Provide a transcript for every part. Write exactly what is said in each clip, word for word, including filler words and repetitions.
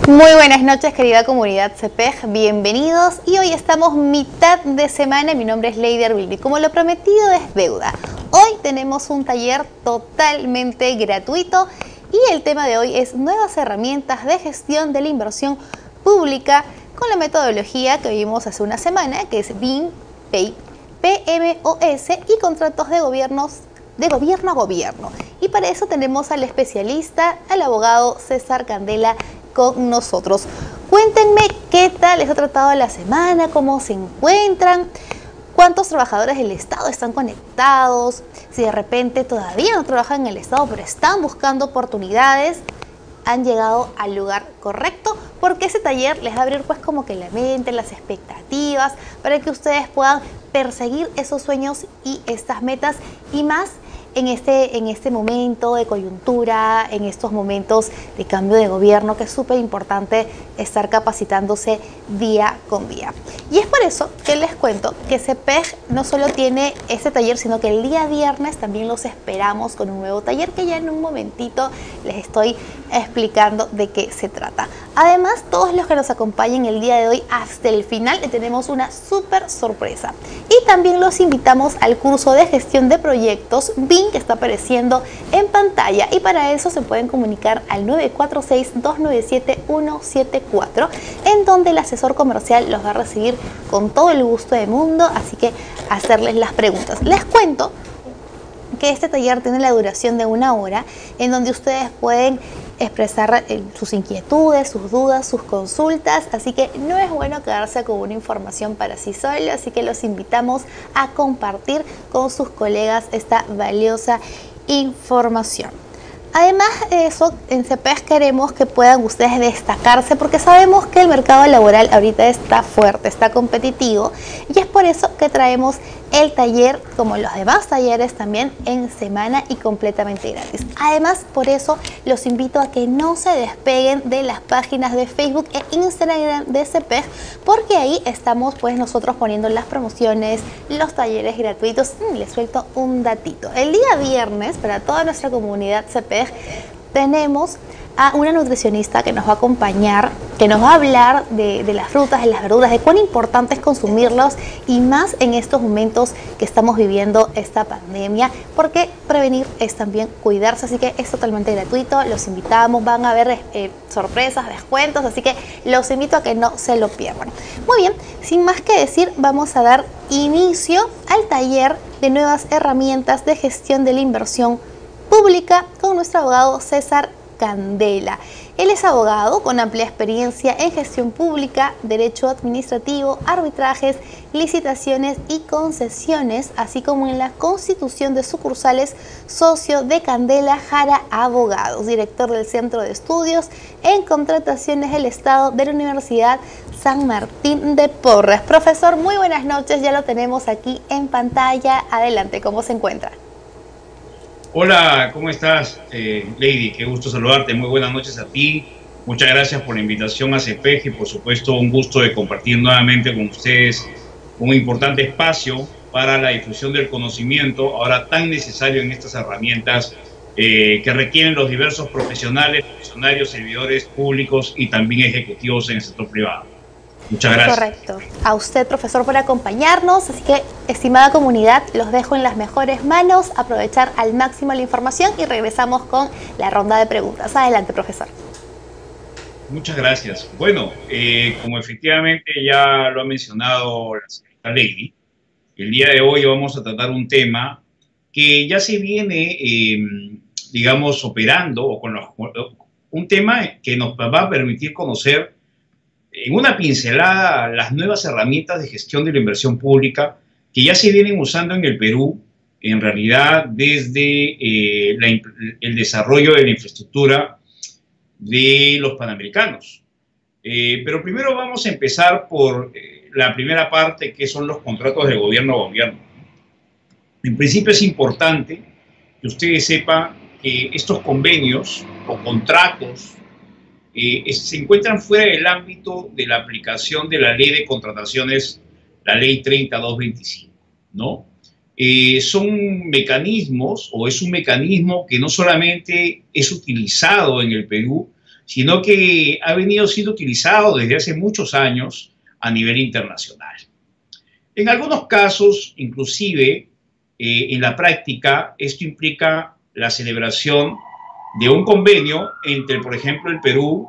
Muy buenas noches, querida comunidad C P E G, bienvenidos. Y hoy estamos mitad de semana. Mi nombre es Lady Arbildi. Como lo prometido es deuda, hoy tenemos un taller totalmente gratuito y el tema de hoy es nuevas herramientas de gestión de la inversión pública con la metodología que vimos hace una semana, que es B I M, P E I, P M O S y contratos de gobiernos de gobierno a gobierno. Y para eso tenemos al especialista, al abogado César Candela con nosotros. Cuéntenme qué tal les ha tratado la semana, cómo se encuentran, cuántos trabajadores del Estado están conectados, si de repente todavía no trabajan en el Estado pero están buscando oportunidades, han llegado al lugar correcto, porque ese taller les va a abrir pues como que la mente, las expectativas, para que ustedes puedan perseguir esos sueños y estas metas y más en este, en este momento de coyuntura, en estos momentos de cambio de gobierno, que es súper importante estar capacitándose día con día. Y es por eso que les cuento que C P E G no solo tiene este taller, sino que el día viernes también los esperamos con un nuevo taller que ya en un momentito les estoy explicando de qué se trata. Además, todos los que nos acompañen el día de hoy hasta el final, les tenemos una súper sorpresa. Y también los invitamos al curso de gestión de proyectos B I M que está apareciendo en pantalla, y para eso se pueden comunicar al nueve cuatro seis, dos nueve siete, uno siete cuatro, en donde el asesor comercial los va a recibir con todo el gusto del mundo, así que hacerles las preguntas. Les cuento que este taller tiene la duración de una hora, en donde ustedes pueden expresar eh, sus inquietudes, sus dudas, sus consultas, así que no es bueno quedarse con una información para sí solo, así que los invitamos a compartir con sus colegas esta valiosa información. Además de eso, en C P E G queremos que puedan ustedes destacarse, porque sabemos que el mercado laboral ahorita está fuerte, está competitivo, y es por eso que traemos el taller, como los demás talleres, también en semana y completamente gratis. Además, por eso los invito a que no se despeguen de las páginas de Facebook e Instagram de C P E G, porque ahí estamos pues nosotros poniendo las promociones, los talleres gratuitos. Mm, les suelto un datito. El día viernes, para toda nuestra comunidad C P E G, tenemos a una nutricionista que nos va a acompañar, que nos va a hablar de, de las frutas, de las verduras, de cuán importante es consumirlos, y más en estos momentos que estamos viviendo esta pandemia, porque prevenir es también cuidarse, así que es totalmente gratuito. Los invitamos, van a haber eh, sorpresas, descuentos, así que los invito a que no se lo pierdan. Muy bien, sin más que decir, vamos a dar inicio al taller de nuevas herramientas de gestión de la inversión pública con nuestro abogado César Candela. Él es abogado con amplia experiencia en gestión pública, derecho administrativo, arbitrajes, licitaciones y concesiones, así como en la constitución de sucursales, socio de Candela Jara Abogados, director del Centro de Estudios en Contrataciones del Estado de la Universidad San Martín de Porres. Profesor, muy buenas noches, ya lo tenemos aquí en pantalla. Adelante, ¿cómo se encuentra? Hola, ¿cómo estás, eh, Lady? Qué gusto saludarte. Muy buenas noches a ti. Muchas gracias por la invitación a C P E G y, por supuesto, un gusto de compartir nuevamente con ustedes un importante espacio para la difusión del conocimiento, ahora tan necesario en estas herramientas eh, que requieren los diversos profesionales, funcionarios, servidores públicos y también ejecutivos en el sector privado. Muchas gracias. Correcto. A usted, profesor, por acompañarnos. Así que, estimada comunidad, los dejo en las mejores manos. Aprovechar al máximo la información y regresamos con la ronda de preguntas. Adelante, profesor. Muchas gracias. Bueno, eh, como efectivamente ya lo ha mencionado la señorita Lady, el día de hoy vamos a tratar un tema que ya se viene, eh, digamos, operando, o con los, un tema que nos va a permitir conocer en una pincelada las nuevas herramientas de gestión de la inversión pública que ya se vienen usando en el Perú, en realidad desde eh, la, el desarrollo de la infraestructura de los panamericanos. Eh, pero primero vamos a empezar por eh, la primera parte, que son los contratos de gobierno a gobierno. En principio es importante que ustedes sepan que estos convenios o contratos Eh, se encuentran fuera del ámbito de la aplicación de la ley de contrataciones, la ley treinta mil doscientos veinticinco, ¿no? Eh, son mecanismos, o es un mecanismo que no solamente es utilizado en el Perú, sino que ha venido siendo utilizado desde hace muchos años a nivel internacional. En algunos casos, inclusive, eh, en la práctica, esto implica la celebración de un convenio entre, por ejemplo, el Perú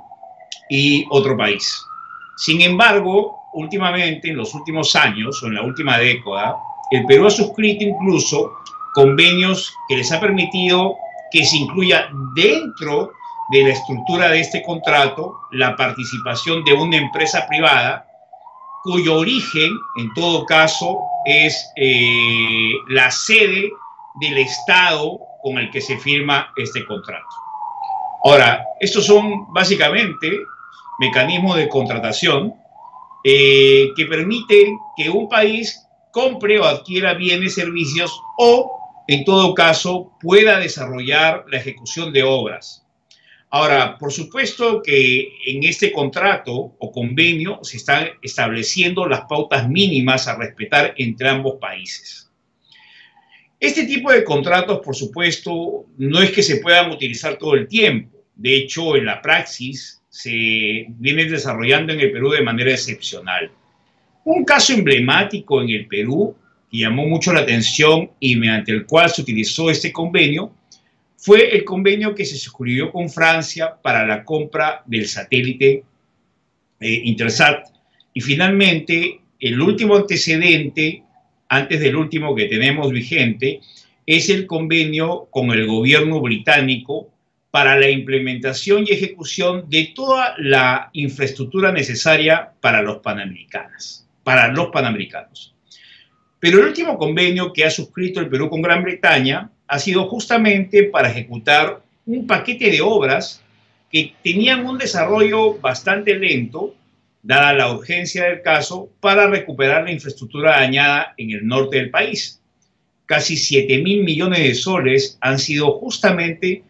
y otro país. Sin embargo, últimamente, en los últimos años o en la última década, el Perú ha suscrito incluso convenios que les ha permitido que se incluya dentro de la estructura de este contrato la participación de una empresa privada cuyo origen, en todo caso, es eh, la sede del Estado con el que se firma este contrato. Ahora, estos son básicamente mecanismos de contratación eh, que permiten que un país compre o adquiera bienes, servicios o, en todo caso, pueda desarrollar la ejecución de obras. Ahora, por supuesto que en este contrato o convenio se están estableciendo las pautas mínimas a respetar entre ambos países. Este tipo de contratos, por supuesto, no es que se puedan utilizar todo el tiempo. De hecho, en la praxis se viene desarrollando en el Perú de manera excepcional. Un caso emblemático en el Perú que llamó mucho la atención y mediante el cual se utilizó este convenio fue el convenio que se suscribió con Francia para la compra del satélite eh, Intelsat. Y finalmente, el último antecedente, antes del último que tenemos vigente, es el convenio con el gobierno británico para la implementación y ejecución de toda la infraestructura necesaria para los panamericanos. Para los panamericanos. Pero el último convenio que ha suscrito el Perú con Gran Bretaña ha sido justamente para ejecutar un paquete de obras que tenían un desarrollo bastante lento, dada la urgencia del caso, para recuperar la infraestructura dañada en el norte del país. Casi siete mil millones de soles han sido justamente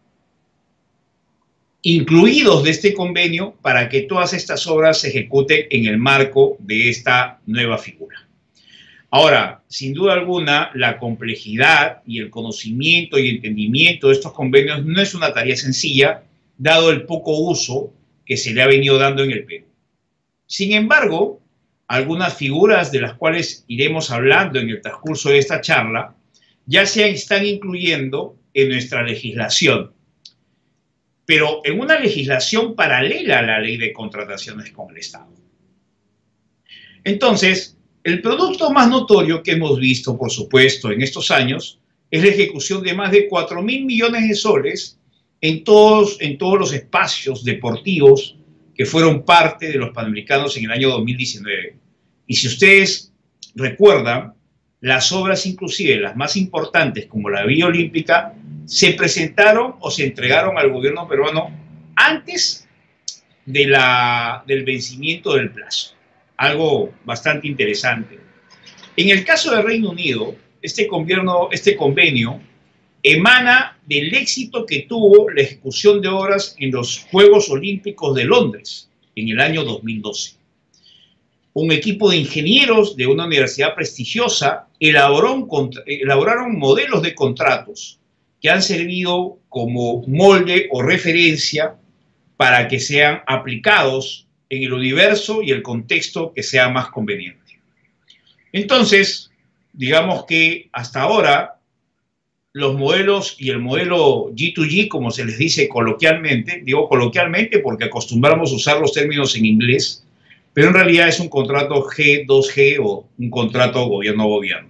incluidos de este convenio para que todas estas obras se ejecuten en el marco de esta nueva figura. Ahora, sin duda alguna, la complejidad y el conocimiento y entendimiento de estos convenios no es una tarea sencilla, dado el poco uso que se le ha venido dando en el Perú. Sin embargo, algunas figuras de las cuales iremos hablando en el transcurso de esta charla ya se están incluyendo en nuestra legislación, pero en una legislación paralela a la ley de contrataciones con el Estado. Entonces, el producto más notorio que hemos visto, por supuesto, en estos años, es la ejecución de más de cuatro mil millones de soles en todos, en todos los espacios deportivos que fueron parte de los Panamericanos en el año dos mil diecinueve. Y si ustedes recuerdan, las obras, inclusive las más importantes, como la Villa Olímpica, se presentaron o se entregaron al gobierno peruano antes de la, del vencimiento del plazo. Algo bastante interesante. En el caso del Reino Unido, este, gobierno, este convenio emana del éxito que tuvo la ejecución de obras en los Juegos Olímpicos de Londres en el año dos mil doce. Un equipo de ingenieros de una universidad prestigiosa elaboró, elaboraron modelos de contratos que han servido como molde o referencia para que sean aplicados en el universo y el contexto que sea más conveniente. Entonces, digamos que hasta ahora los modelos y el modelo G dos G, como se les dice coloquialmente, digo coloquialmente porque acostumbramos a usar los términos en inglés, pero en realidad es un contrato G dos G o un contrato gobierno-gobierno.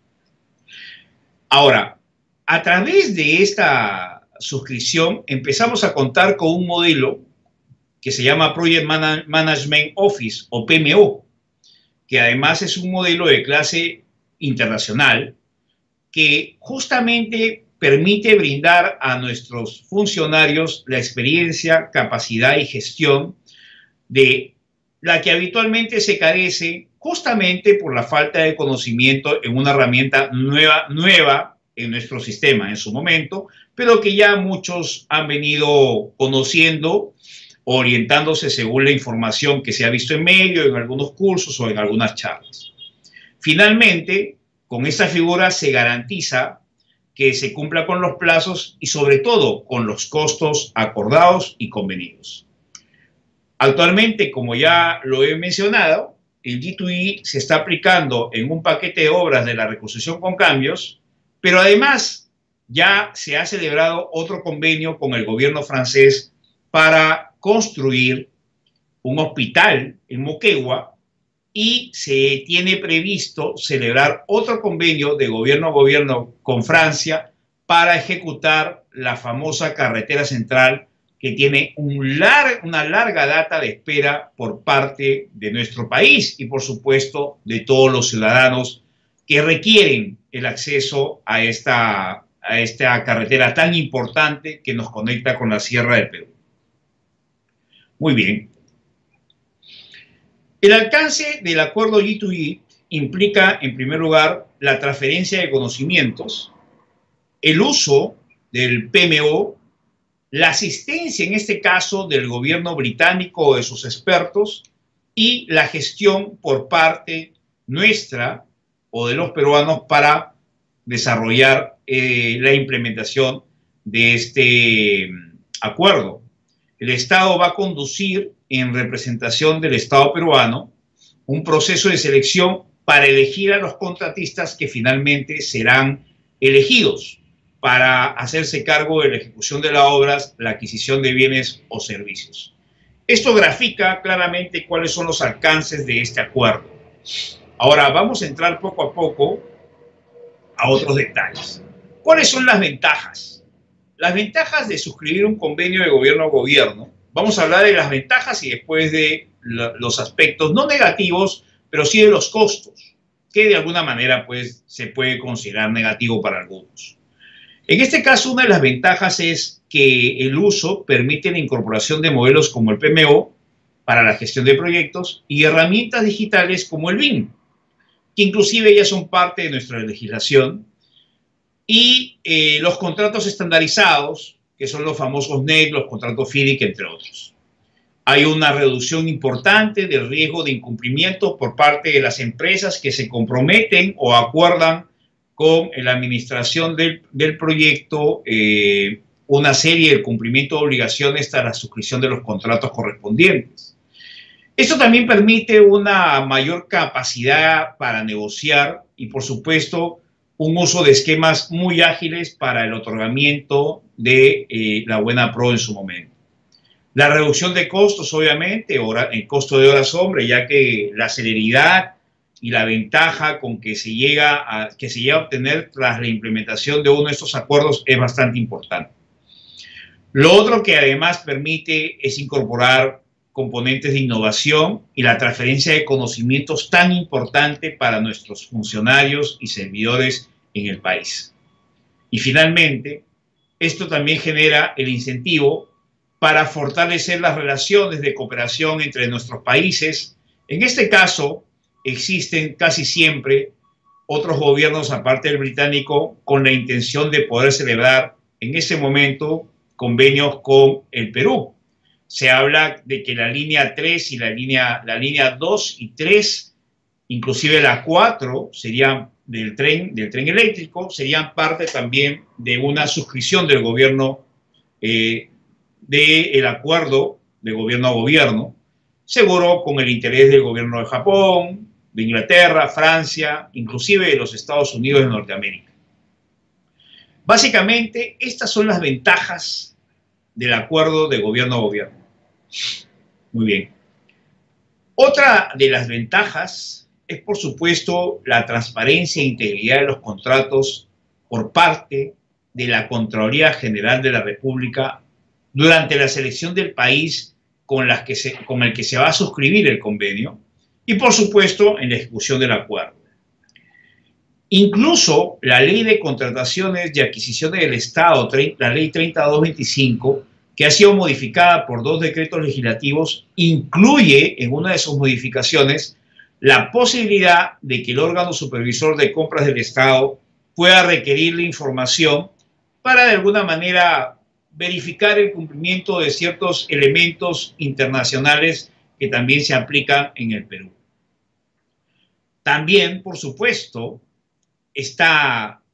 Ahora, a través de esta suscripción empezamos a contar con un modelo que se llama Project Management Office o P M O, que además es un modelo de clase internacional que justamente permite brindar a nuestros funcionarios la experiencia, capacidad y gestión de la que habitualmente se carece justamente por la falta de conocimiento en una herramienta nueva, nueva en nuestro sistema en su momento, pero que ya muchos han venido conociendo, orientándose según la información que se ha visto en medio, en algunos cursos o en algunas charlas. Finalmente, con esta figura se garantiza que se cumpla con los plazos y sobre todo con los costos acordados y convenidos. Actualmente, como ya lo he mencionado, el G dos E se está aplicando en un paquete de obras de la reconstrucción con cambios, pero además ya se ha celebrado otro convenio con el gobierno francés para construir un hospital en Moquegua y se tiene previsto celebrar otro convenio de gobierno a gobierno con Francia para ejecutar la famosa carretera central que tiene un lar- una larga data de espera por parte de nuestro país y, por supuesto, de todos los ciudadanos que requieren el acceso a esta, a esta carretera tan importante que nos conecta con la Sierra del Perú. Muy bien. El alcance del acuerdo G dos E implica, en primer lugar, la transferencia de conocimientos, el uso del P M O, la asistencia, en este caso, del gobierno británico o de sus expertos y la gestión por parte nuestra o de los peruanos para desarrollar eh, la implementación de este acuerdo. El Estado va a conducir, en representación del Estado peruano, un proceso de selección para elegir a los contratistas que finalmente serán elegidos para hacerse cargo de la ejecución de las obras, la adquisición de bienes o servicios. Esto grafica claramente cuáles son los alcances de este acuerdo. Ahora vamos a entrar poco a poco a otros detalles. ¿Cuáles son las ventajas? Las ventajas de suscribir un convenio de gobierno a gobierno. Vamos a hablar de las ventajas y después de los aspectos no negativos, pero sí de los costos, que de alguna manera pues, se puede considerar negativo para algunos. En este caso, una de las ventajas es que el uso permite la incorporación de modelos como el P M O para la gestión de proyectos y herramientas digitales como el B I M, que inclusive ya son parte de nuestra legislación, y eh, los contratos estandarizados, que son los famosos N E C, los contratos F I D I C, entre otros. Hay una reducción importante del riesgo de incumplimiento por parte de las empresas que se comprometen o acuerdan con la administración del, del proyecto eh, una serie de cumplimiento de obligaciones hasta la suscripción de los contratos correspondientes. Esto también permite una mayor capacidad para negociar y, por supuesto, un uso de esquemas muy ágiles para el otorgamiento de eh, la buena pro en su momento. La reducción de costos, obviamente, hora, el costo de horas hombre, ya que la celeridad y la ventaja con que se llega a, que se llega a obtener tras la implementación de uno de estos acuerdos es bastante importante. Lo otro que además permite es incorporar componentes de innovación y la transferencia de conocimientos tan importante para nuestros funcionarios y servidores en el país. Y finalmente, esto también genera el incentivo para fortalecer las relaciones de cooperación entre nuestros países. En este caso, existen casi siempre otros gobiernos, aparte del británico, con la intención de poder celebrar en ese momento convenios con el Perú. Se habla de que la línea tres y la línea, la línea dos y tres, inclusive la cuatro, serían del tren, del tren eléctrico, serían parte también de una suscripción del gobierno, eh, del acuerdo de gobierno a gobierno, seguro con el interés del gobierno de Japón, de Inglaterra, Francia, inclusive de los Estados Unidos de Norteamérica. Básicamente, estas son las ventajas del acuerdo de gobierno a gobierno. Muy bien. Otra de las ventajas es, por supuesto, la transparencia e integridad de los contratos por parte de la Contraloría General de la República durante la selección del país con, las que se, con el que se va a suscribir el convenio y, por supuesto, en la ejecución del acuerdo. Incluso la Ley de Contrataciones y Adquisiciones del Estado, la Ley treinta mil doscientos veinticinco, que ha sido modificada por dos decretos legislativos, incluye en una de sus modificaciones la posibilidad de que el órgano supervisor de compras del Estado pueda requerir la información para de alguna manera verificar el cumplimiento de ciertos elementos internacionales que también se aplican en el Perú. También, por supuesto, está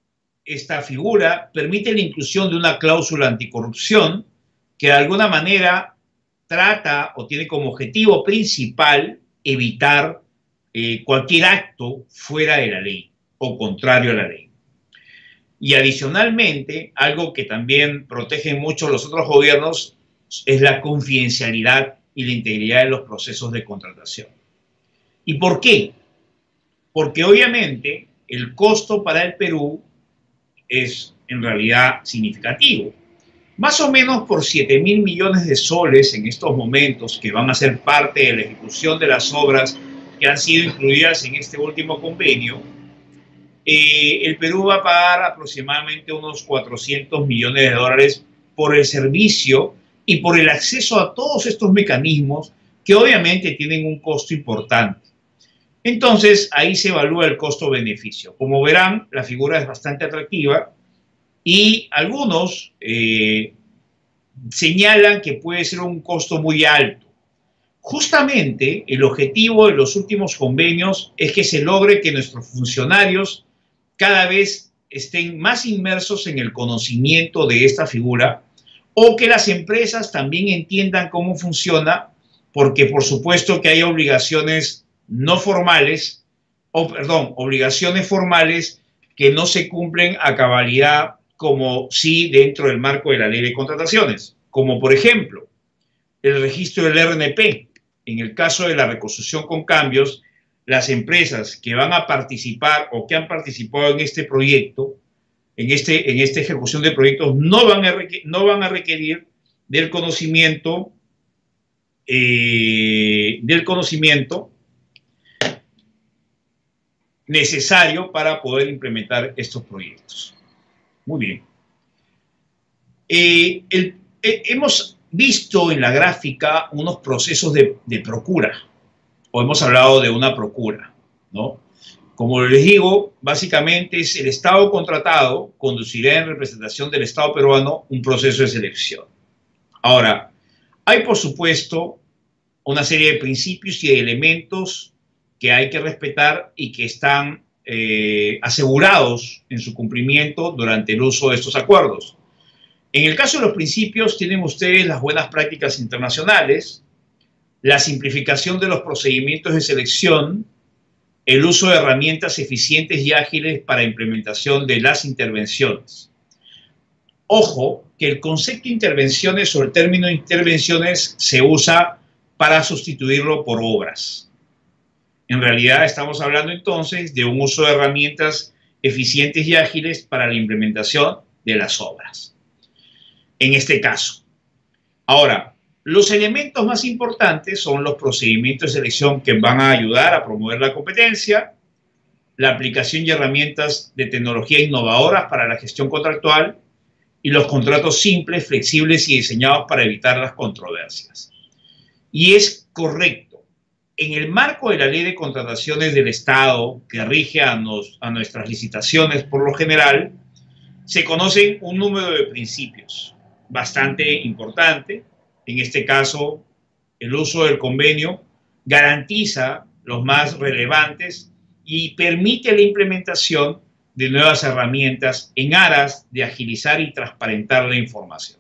esta figura permite la inclusión de una cláusula anticorrupción que de alguna manera trata o tiene como objetivo principal evitar eh, cualquier acto fuera de la ley o contrario a la ley. Y adicionalmente, algo que también protege mucho los otros gobiernos es la confidencialidad y la integridad de los procesos de contratación. ¿Y por qué? Porque obviamente el costo para el Perú es en realidad significativo. Más o menos por siete mil millones de soles en estos momentos que van a ser parte de la ejecución de las obras que han sido incluidas en este último convenio, eh, el Perú va a pagar aproximadamente unos cuatrocientos millones de dólares por el servicio y por el acceso a todos estos mecanismos que obviamente tienen un costo importante. Entonces, ahí se evalúa el costo-beneficio. Como verán, la figura es bastante atractiva y algunos eh, señalan que puede ser un costo muy alto. Justamente, el objetivo de los últimos convenios es que se logre que nuestros funcionarios cada vez estén más inmersos en el conocimiento de esta figura o que las empresas también entiendan cómo funciona, porque por supuesto que hay obligaciones no formales, o perdón, obligaciones formales que no se cumplen a cabalidad como sí dentro del marco de la ley de contrataciones, como por ejemplo el registro del R N P. En el caso de la reconstrucción con cambios, las empresas que van a participar o que han participado en este proyecto, en, este, en esta ejecución de proyectos, no van a requerir, no van a requerir del conocimiento, eh, del conocimiento necesario para poder implementar estos proyectos. Muy bien. Eh, el, eh, hemos visto en la gráfica unos procesos de, de procura, o hemos hablado de una procura, ¿no? Como les digo, básicamente es el Estado contratado conducirá en representación del Estado peruano un proceso de selección. Ahora, hay por supuesto una serie de principios y de elementos que hay que respetar y que están eh, asegurados en su cumplimiento durante el uso de estos acuerdos. En el caso de los principios, tienen ustedes las buenas prácticas internacionales, la simplificación de los procedimientos de selección, el uso de herramientas eficientes y ágiles para implementación de las intervenciones. Ojo, que el concepto de intervenciones o el término intervenciones se usa para sustituirlo por obras. En realidad estamos hablando entonces de un uso de herramientas eficientes y ágiles para la implementación de las obras. En este caso. Ahora, los elementos más importantes son los procedimientos de selección que van a ayudar a promover la competencia, la aplicación y herramientas de tecnología innovadoras para la gestión contractual y los contratos simples, flexibles y diseñados para evitar las controversias. Y es correcto. En el marco de la Ley de Contrataciones del Estado, que rige a, nos, a nuestras licitaciones por lo general, se conocen un número de principios bastante importante. En este caso, el uso del convenio garantiza los más relevantes y permite la implementación de nuevas herramientas en aras de agilizar y transparentar la información.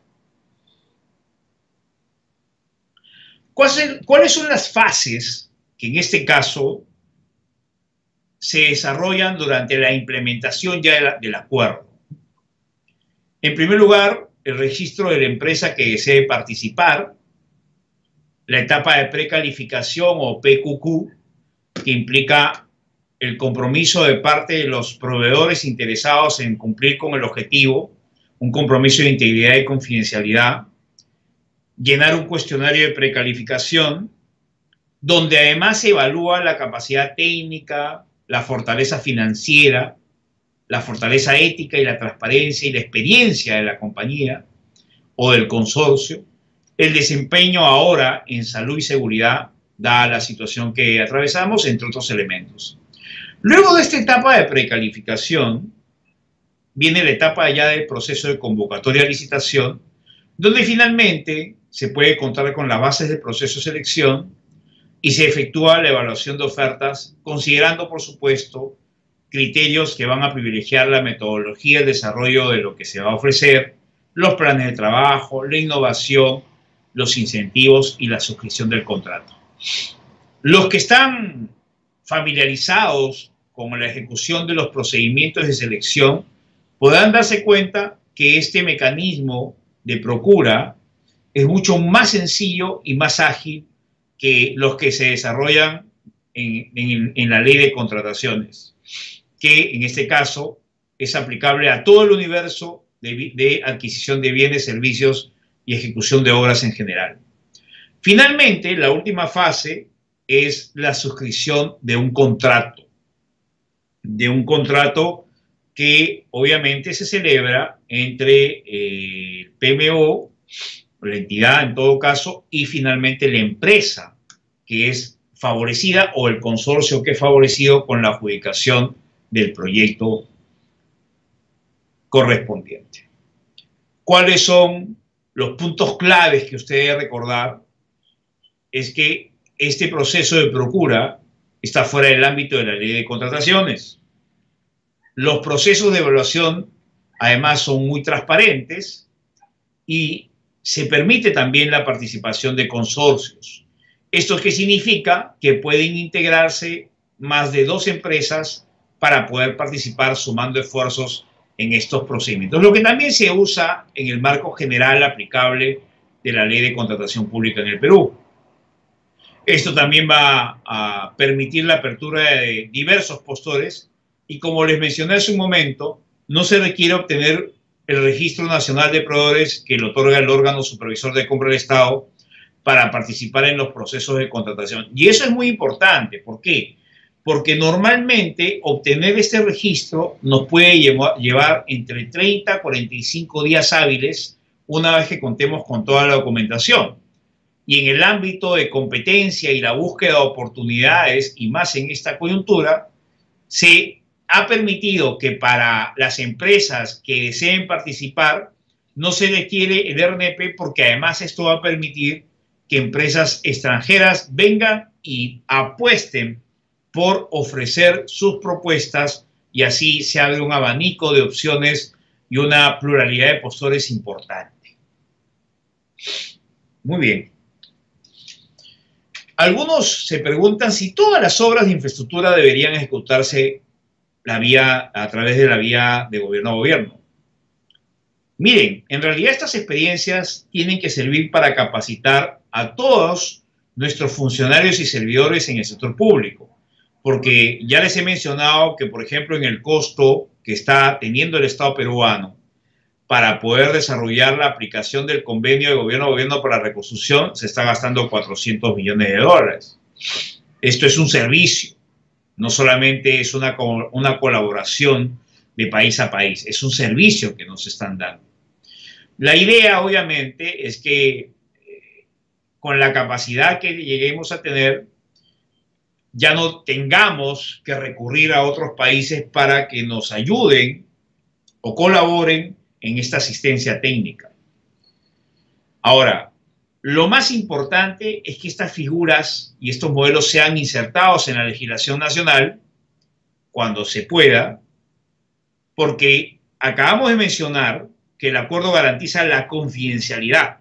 ¿Cuáles son las fases que en este caso se desarrollan durante la implementación ya del acuerdo? En primer lugar, el registro de la empresa que desee participar, la etapa de precalificación o P Q Q, que implica el compromiso de parte de los proveedores interesados en cumplir con el objetivo, un compromiso de integridad y confidencialidad, llenar un cuestionario de precalificación, donde además se evalúa la capacidad técnica, la fortaleza financiera, la fortaleza ética y la transparencia y la experiencia de la compañía o del consorcio, el desempeño ahora en salud y seguridad, dada la situación que atravesamos, entre otros elementos. Luego de esta etapa de precalificación, viene la etapa ya del proceso de convocatoria a licitación, donde finalmente se puede contar con las bases del proceso de selección y se efectúa la evaluación de ofertas, considerando, por supuesto, criterios que van a privilegiar la metodología, el desarrollo de lo que se va a ofrecer, los planes de trabajo, la innovación, los incentivos y la suscripción del contrato. Los que están familiarizados con la ejecución de los procedimientos de selección podrán darse cuenta que este mecanismo de procura es mucho más sencillo y más ágil que los que se desarrollan en, en, en la ley de contrataciones, que en este caso es aplicable a todo el universo de, de adquisición de bienes, servicios y ejecución de obras en general. Finalmente, la última fase es la suscripción de un contrato, de un contrato que obviamente se celebra entre eh, el P M O, la entidad en todo caso, y finalmente la empresa que es favorecida o el consorcio que es favorecido con la adjudicación del proyecto correspondiente. ¿Cuáles son los puntos claves que usted debe recordar? Es que este proceso de procura está fuera del ámbito de la ley de contrataciones. Los procesos de evaluación, además, son muy transparentes y se permite también la participación de consorcios. ¿Esto qué significa? Que pueden integrarse más de dos empresas para poder participar sumando esfuerzos en estos procedimientos, lo que también se usa en el marco general aplicable de la Ley de Contratación Pública en el Perú. Esto también va a permitir la apertura de diversos postores y, como les mencioné hace un momento, no se requiere obtener el Registro Nacional de Proveedores que lo otorga el órgano supervisor de compra del Estado para participar en los procesos de contratación. Y eso es muy importante. ¿Por qué? Porque normalmente obtener este registro nos puede llevar entre treinta a cuarenta y cinco días hábiles una vez que contemos con toda la documentación. Y en el ámbito de competencia y la búsqueda de oportunidades, y más en esta coyuntura, se ha permitido que para las empresas que deseen participar no se requiere el R N P, porque además esto va a permitir que empresas extranjeras vengan y apuesten por ofrecer sus propuestas y así se abre un abanico de opciones y una pluralidad de postores importante. Muy bien. Algunos se preguntan si todas las obras de infraestructura deberían ejecutarse la vía, a través de la vía de gobierno a gobierno. Miren, en realidad estas experiencias tienen que servir para capacitar a todos nuestros funcionarios y servidores en el sector público, porque ya les he mencionado que, por ejemplo, en el costo que está teniendo el Estado peruano para poder desarrollar la aplicación del convenio de gobierno a gobierno para la reconstrucción, se está gastando cuatrocientos millones de dólares. Esto es un servicio, no solamente es una, una colaboración de país a país, es un servicio que nos están dando. La idea, obviamente, es que eh, con la capacidad que lleguemos a tener, ya no tengamos que recurrir a otros países para que nos ayuden o colaboren en esta asistencia técnica. Ahora, lo más importante es que estas figuras y estos modelos sean insertados en la legislación nacional cuando se pueda, porque acabamos de mencionar que el acuerdo garantiza la confidencialidad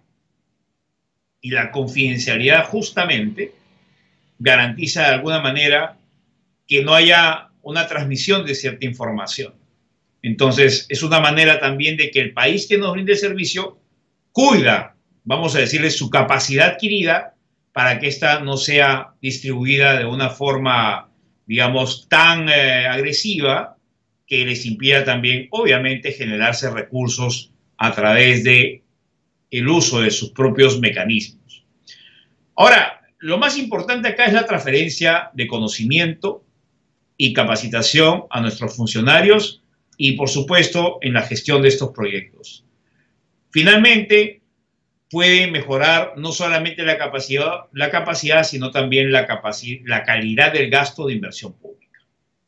y la confidencialidad justamente garantiza de alguna manera que no haya una transmisión de cierta información. Entonces, es una manera también de que el país que nos brinde el servicio cuida, vamos a decirle, su capacidad adquirida para que ésta no sea distribuida de una forma, digamos, tan eh, agresiva que les impida también, obviamente, generarse recursos a través de el uso de sus propios mecanismos. Ahora, lo más importante acá es la transferencia de conocimiento y capacitación a nuestros funcionarios y, por supuesto, en la gestión de estos proyectos. Finalmente, puede mejorar no solamente la capacidad, la capacidad sino también la, capacidad, la calidad del gasto de inversión pública.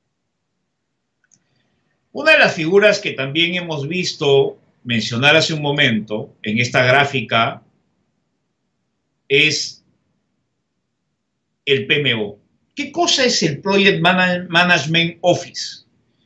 Una de las figuras que también hemos visto mencionar hace un momento en esta gráfica es el P M O. ¿Qué cosa es el Project Management Office?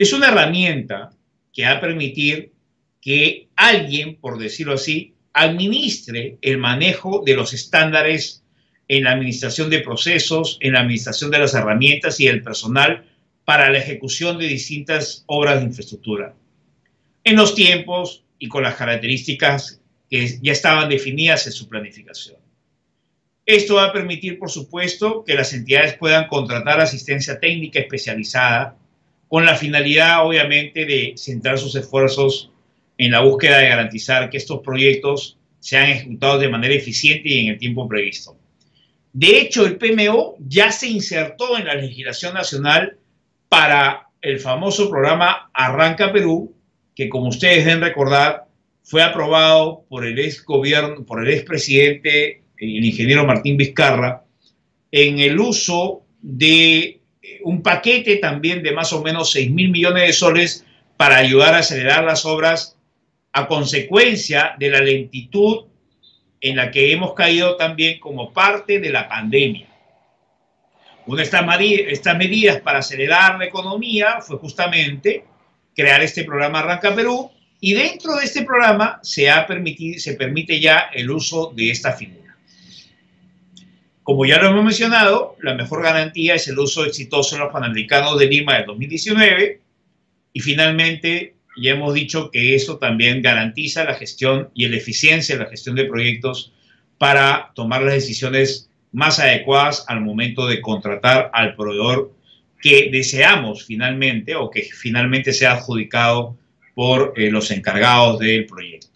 Es una herramienta que va a permitir que alguien, por decirlo así, administre el manejo de los estándares en la administración de procesos, en la administración de las herramientas y el personal para la ejecución de distintas obras de infraestructura, en los tiempos y con las características que ya estaban definidas en su planificación. Esto va a permitir, por supuesto, que las entidades puedan contratar asistencia técnica especializada con la finalidad, obviamente, de centrar sus esfuerzos en la búsqueda de garantizar que estos proyectos sean ejecutados de manera eficiente y en el tiempo previsto. De hecho, el P M O ya se insertó en la legislación nacional para el famoso programa Arranca Perú, que, como ustedes deben recordar, fue aprobado por el ex gobierno, por el expresidente, el ingeniero Martín Vizcarra, en el uso de un paquete también de más o menos seis mil millones de soles para ayudar a acelerar las obras a consecuencia de la lentitud en la que hemos caído también como parte de la pandemia. Una de estas, estas medidas para acelerar la economía fue justamente crear este programa Arranca Perú, y dentro de este programa se, ha permitido, se permite ya el uso de esta figura. Como ya lo hemos mencionado, la mejor garantía es el uso exitoso en los Panamericanos de Lima del dos mil diecinueve, y finalmente ya hemos dicho que esto también garantiza la gestión y la eficiencia de la gestión de proyectos para tomar las decisiones más adecuadas al momento de contratar al proveedor que deseamos finalmente o que finalmente sea adjudicado por eh, los encargados del proyecto.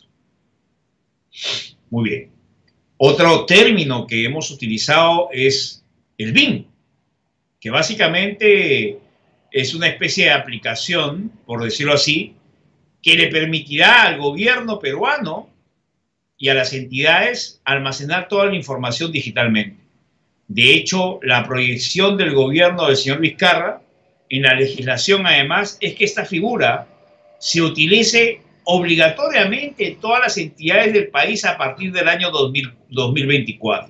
Muy bien. Otro término que hemos utilizado es el B I M, que básicamente es una especie de aplicación, por decirlo así, que le permitirá al gobierno peruano y a las entidades almacenar toda la información digitalmente. De hecho, la proyección del gobierno del señor Vizcarra en la legislación, además, es que esta figura se utilice obligatoriamente en todas las entidades del país a partir del año dos mil veinticuatro.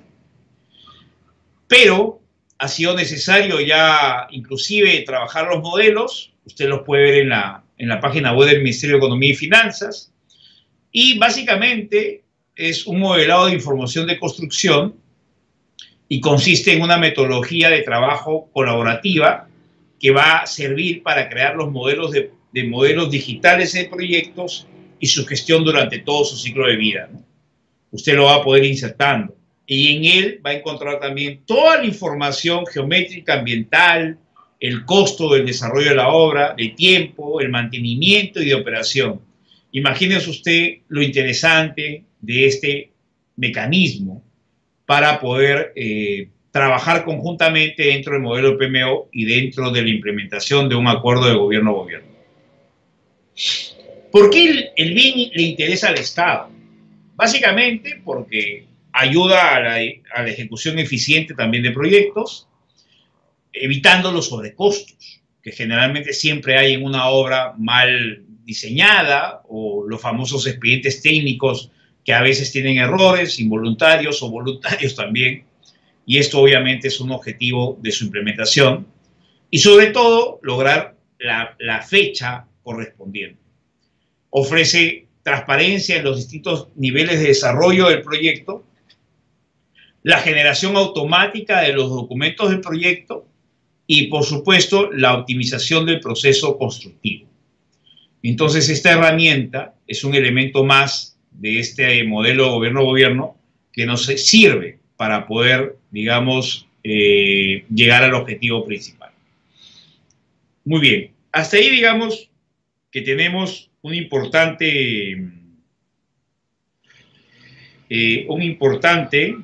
Pero ha sido necesario ya inclusive trabajar los modelos, usted los puede ver en la, en la página web del Ministerio de Economía y Finanzas, y básicamente es un modelado de información de construcción y consiste en una metodología de trabajo colaborativa que va a servir para crear los modelos de, de modelos digitales de proyectos y su gestión durante todo su ciclo de vida, ¿no? Usted lo va a poder ir insertando y en él va a encontrar también toda la información geométrica, ambiental, el costo del desarrollo de la obra, de tiempo, el mantenimiento y de operación. Imagínese usted lo interesante de este mecanismo para poder eh, trabajar conjuntamente dentro del modelo de P M O y dentro de la implementación de un acuerdo de gobierno a gobierno. ¿Por qué el, el B I M le interesa al Estado? Básicamente porque ayuda a la, a la ejecución eficiente también de proyectos, evitando los sobrecostos, que generalmente siempre hay en una obra mal diseñada, o los famosos expedientes técnicos que a veces tienen errores involuntarios o voluntarios también, y esto obviamente es un objetivo de su implementación, y sobre todo lograr la, la fecha correspondiente. Ofrece transparencia en los distintos niveles de desarrollo del proyecto, la generación automática de los documentos del proyecto y, por supuesto, la optimización del proceso constructivo. Entonces, esta herramienta es un elemento más de este modelo gobierno-gobierno que nos sirve para poder, digamos, eh, llegar al objetivo principal. Muy bien. Hasta ahí, digamos, que tenemos un importante, eh, un importante,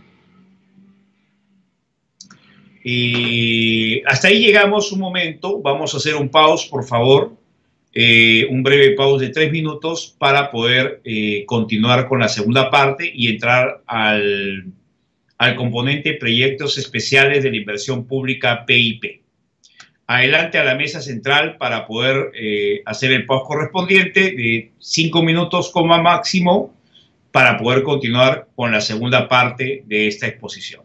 eh, hasta ahí llegamos un momento. Vamos a hacer un pause, por favor. Eh, un breve pause de tres minutos para poder eh, continuar con la segunda parte y entrar al, al componente proyectos especiales de la inversión pública P I P. Adelante a la mesa central para poder eh, hacer el pause correspondiente de cinco minutos como máximo para poder continuar con la segunda parte de esta exposición.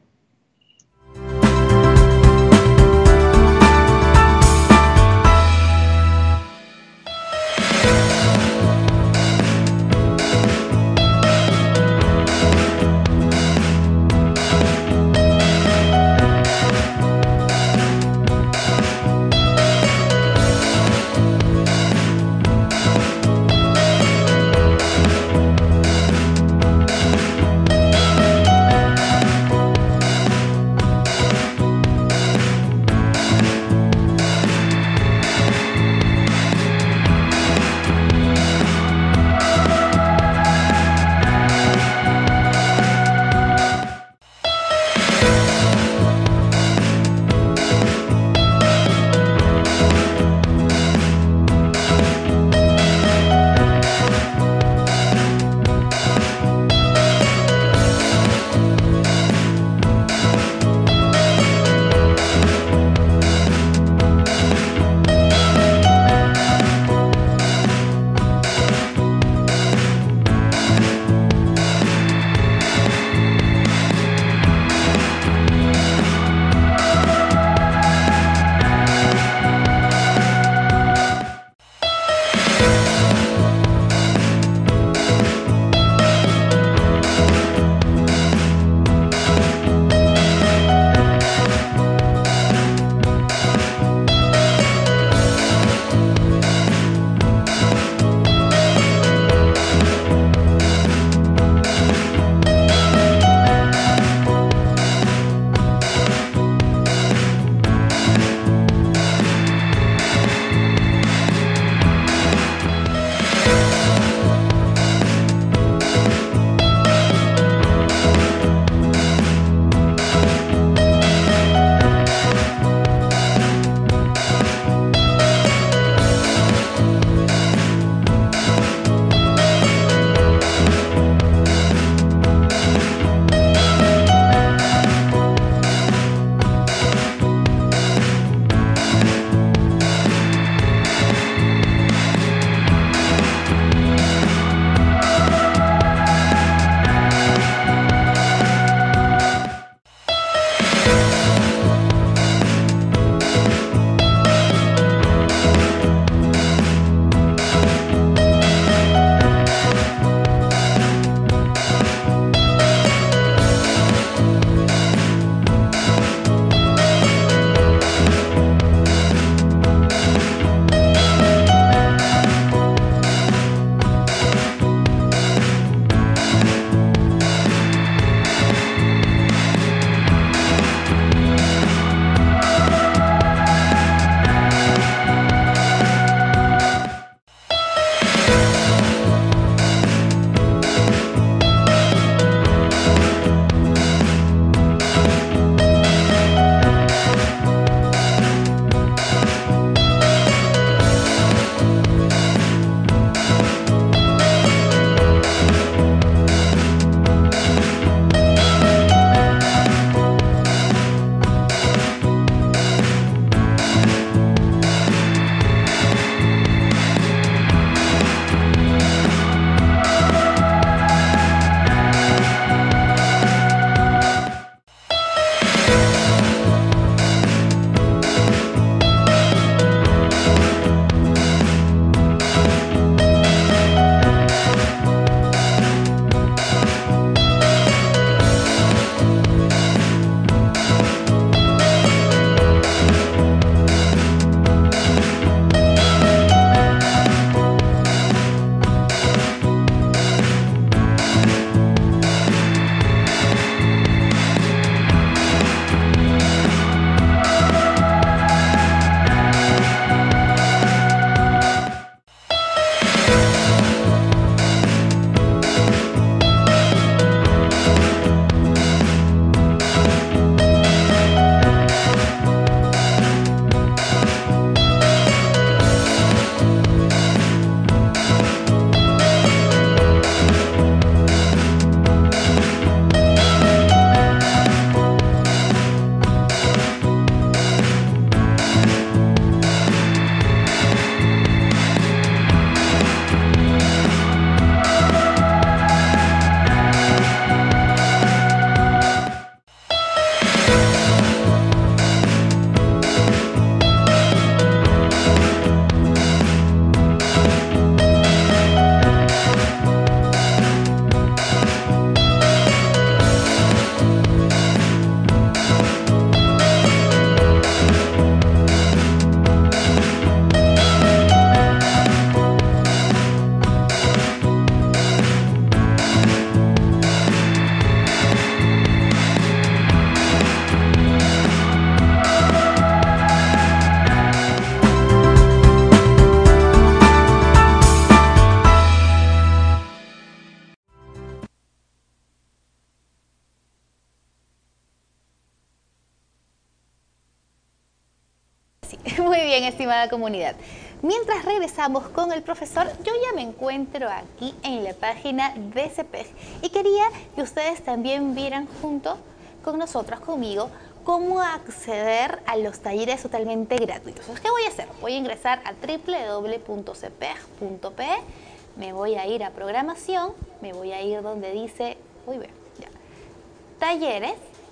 Sí, muy bien, estimada comunidad. Mientras regresamos con el profesor, yo ya me encuentro aquí en la página de CEPEG y quería que ustedes también vieran junto con nosotros, conmigo, cómo acceder a los talleres totalmente gratuitos. ¿Qué voy a hacer? Voy a ingresar a w w w punto cepeg punto pe, me voy a ir a programación, me voy a ir donde dice, uy, bien, ya, talleres,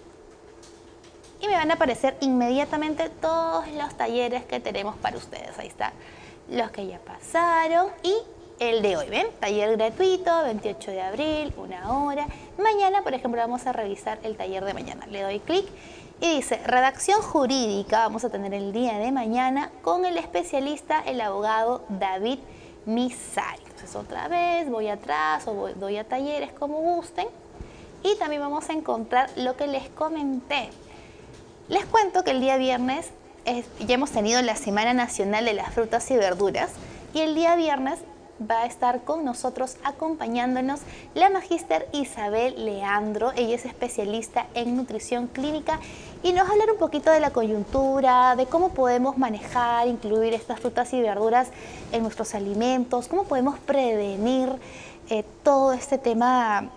y me van a aparecer inmediatamente todos los talleres que tenemos para ustedes. Ahí está, los que ya pasaron y el de hoy, ¿ven? Taller gratuito, veintiocho de abril, una hora. Mañana, por ejemplo, vamos a revisar el taller de mañana. Le doy clic y dice, redacción jurídica, vamos a tener el día de mañana con el especialista, el abogado David Misari. Entonces, otra vez, voy atrás o voy, doy a talleres como gusten. Y también vamos a encontrar lo que les comenté. Les cuento que el día viernes es, ya hemos tenido la Semana Nacional de las Frutas y Verduras y el día viernes va a estar con nosotros acompañándonos la magíster Isabel Leandro. Ella es especialista en nutrición clínica y nos va a hablar un poquito de la coyuntura, de cómo podemos manejar, incluir estas frutas y verduras en nuestros alimentos, cómo podemos prevenir eh, todo este tema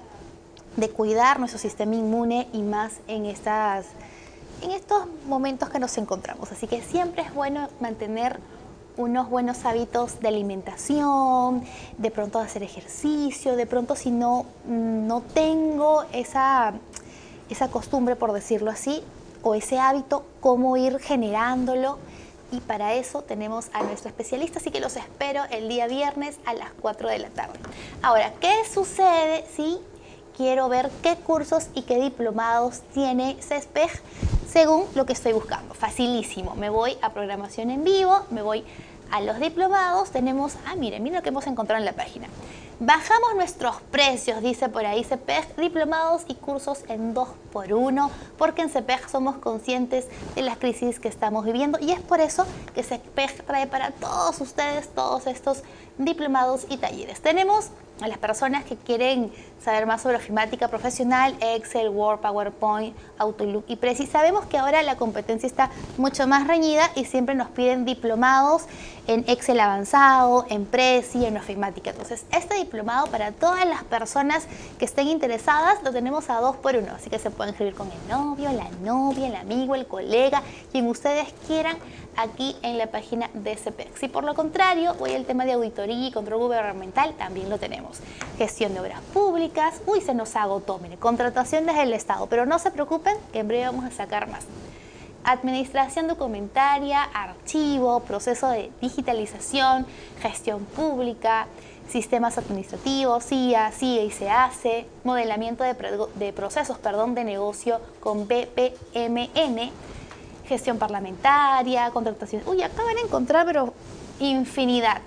de cuidar nuestro sistema inmune y más en estas... en estos momentos que nos encontramos. Así que siempre es bueno mantener unos buenos hábitos de alimentación, de pronto hacer ejercicio, de pronto si no, no tengo esa, esa costumbre, por decirlo así, o ese hábito, cómo ir generándolo. Y para eso tenemos a nuestro especialista, así que los espero el día viernes a las cuatro de la tarde. Ahora, ¿qué sucede si quiero ver qué cursos y qué diplomados tiene CEPEG según lo que estoy buscando? Facilísimo, me voy a programación en vivo, me voy a los diplomados, tenemos, ah miren, miren lo que hemos encontrado en la página. Bajamos nuestros precios, dice por ahí CEPEG, diplomados y cursos en dos por uno, porque en CEPEG somos conscientes de las crisis que estamos viviendo y es por eso que CEPEG trae para todos ustedes todos estos diplomados y talleres. Tenemos a las personas que quieren saber más sobre ofimática profesional, Excel, Word, PowerPoint, Outlook y Prezi. Sabemos que ahora la competencia está mucho más reñida y siempre nos piden diplomados en Excel avanzado, en Prezi, en ofimática. Entonces, este diplomado para todas las personas que estén interesadas lo tenemos a dos por uno. Así que se pueden inscribir con el novio, la novia, el amigo, el colega, quien ustedes quieran aquí en la página de CEPEG. Si por lo contrario voy al tema de auditoría y control gubernamental, también lo tenemos. Gestión de obras públicas, uy, se nos agotó, mire, contratación desde el Estado, pero no se preocupen que en breve vamos a sacar más. Administración documentaria, archivo, proceso de digitalización, gestión pública, sistemas administrativos, C I A, C I A y se hace, modelamiento de, de procesos perdón, de negocio con B P M N, gestión parlamentaria, contratación. Uy, acá van a encontrar, pero infinidad.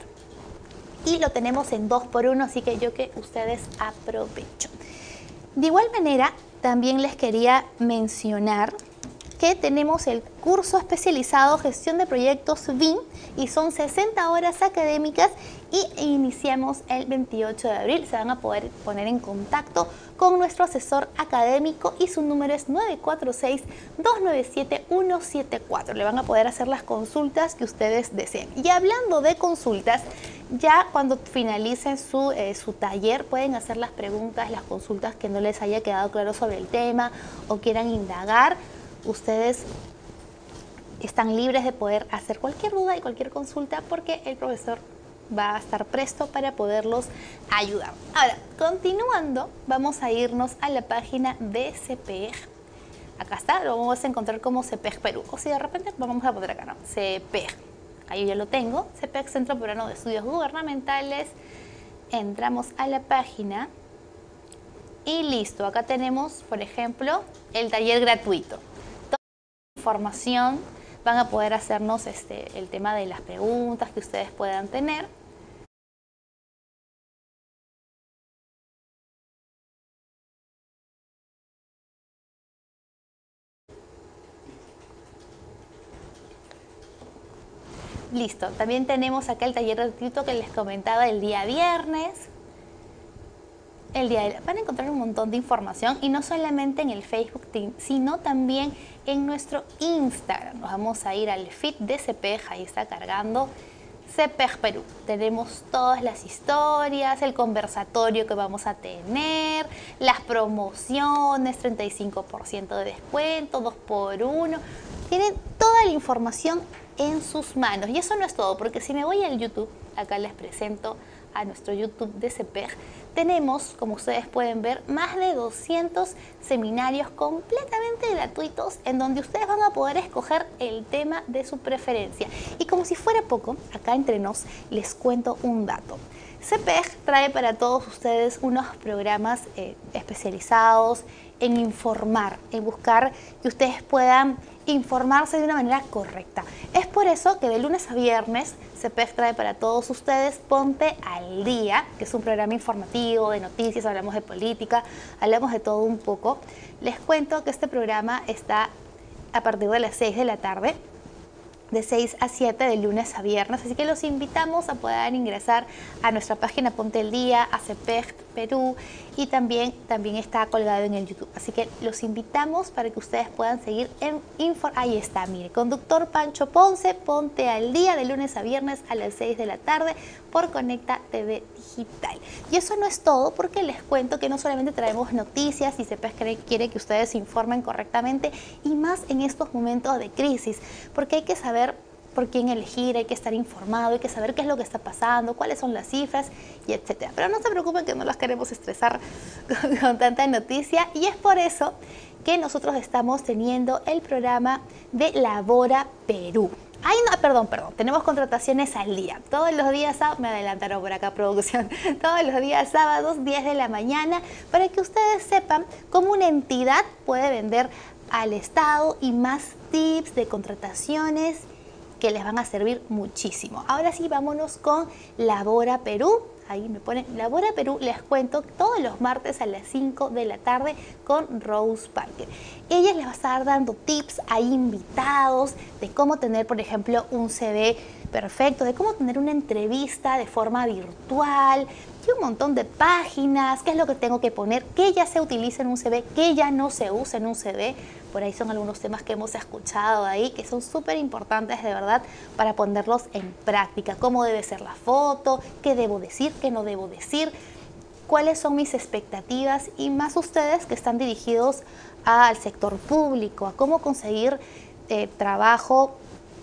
Y lo tenemos en dos por uno, así que yo que ustedes aprovecho. De igual manera, también les quería mencionar que tenemos el curso especializado Gestión de Proyectos B I M y son sesenta horas académicas y iniciamos el veintiocho de abril. Se van a poder poner en contacto con nuestro asesor académico y su número es nueve cuatro seis, dos nueve siete, uno siete cuatro. Le van a poder hacer las consultas que ustedes deseen. Y hablando de consultas, ya cuando finalicen su, eh, su taller pueden hacer las preguntas, las consultas que no les haya quedado claro sobre el tema o quieran indagar. Ustedes están libres de poder hacer cualquier duda y cualquier consulta porque el profesor va a estar presto para poderlos ayudar. Ahora, continuando, vamos a irnos a la página de CEPEG. Acá está, lo vamos a encontrar como CEPEG Perú. O si de repente vamos a poner acá, ¿no? CEPEG. Ahí ya lo tengo. CEPEG, Centro Peruano de Estudios Gubernamentales. Entramos a la página. Y listo, acá tenemos, por ejemplo, el taller gratuito. Toda la información, van a poder hacernos este, el tema de las preguntas que ustedes puedan tener. Listo, también tenemos acá el taller gratuito que les comentaba el día viernes. el día de... Van a encontrar un montón de información y no solamente en el Facebook, sino también en nuestro Instagram. Nos vamos a ir al feed de CEPEJ, ahí está cargando CEPEJ Perú. Tenemos todas las historias, el conversatorio que vamos a tener, las promociones, treinta y cinco por ciento de descuento, dos por uno. Tienen toda la información en sus manos. Y eso no es todo, porque si me voy al YouTube, acá les presento a nuestro YouTube de CEPEJ, tenemos, como ustedes pueden ver, más de doscientos seminarios completamente gratuitos en donde ustedes van a poder escoger el tema de su preferencia. Y como si fuera poco, acá entre nos les cuento un dato. CEPEJ trae para todos ustedes unos programas eh, especializados en informar, en buscar que ustedes puedan informarse de una manera correcta. Es por eso que de lunes a viernes CEPEJ trae para todos ustedes Ponte al Día, que es un programa informativo de noticias, hablamos de política, hablamos de todo un poco. Les cuento que este programa está a partir de las seis de la tarde, de seis a siete de lunes a viernes, así que los invitamos a poder ingresar a nuestra página Ponte al Día, a CEPEJ Perú, y también, también está colgado en el YouTube. Así que los invitamos para que ustedes puedan seguir en Info. Ahí está, mire, conductor Pancho Ponce, Ponte al Día de lunes a viernes a las seis de la tarde por Conecta T V Digital. Y eso no es todo, porque les cuento que no solamente traemos noticias y CEPEJ quiere que ustedes se informen correctamente, y más en estos momentos de crisis, porque hay que saber por quién elegir, hay que estar informado, hay que saber qué es lo que está pasando, cuáles son las cifras y etcétera. Pero no se preocupen que no las queremos estresar con, con tanta noticia, y es por eso que nosotros estamos teniendo el programa de Labora Perú. Ay, no, perdón, perdón, tenemos contrataciones al día. Todos los días, me adelantaron por acá producción, todos los días sábados, diez de la mañana, para que ustedes sepan cómo una entidad puede vender al Estado y más tips de contrataciones que les van a servir muchísimo. Ahora sí, vámonos con Labora Perú. Ahí me ponen Labora Perú, les cuento, todos los martes a las cinco de la tarde con Rose Parker. Ella les va a estar dando tips a invitados de cómo tener, por ejemplo, un C V perfecto, de cómo tener una entrevista de forma virtual, y un montón de páginas, qué es lo que tengo que poner, qué ya se utiliza en un C V, qué ya no se usa en un C V. Por ahí son algunos temas que hemos escuchado ahí, que son súper importantes de verdad para ponerlos en práctica. Cómo debe ser la foto, qué debo decir, qué no debo decir, cuáles son mis expectativas, y más ustedes que están dirigidos al sector público, a cómo conseguir eh, trabajo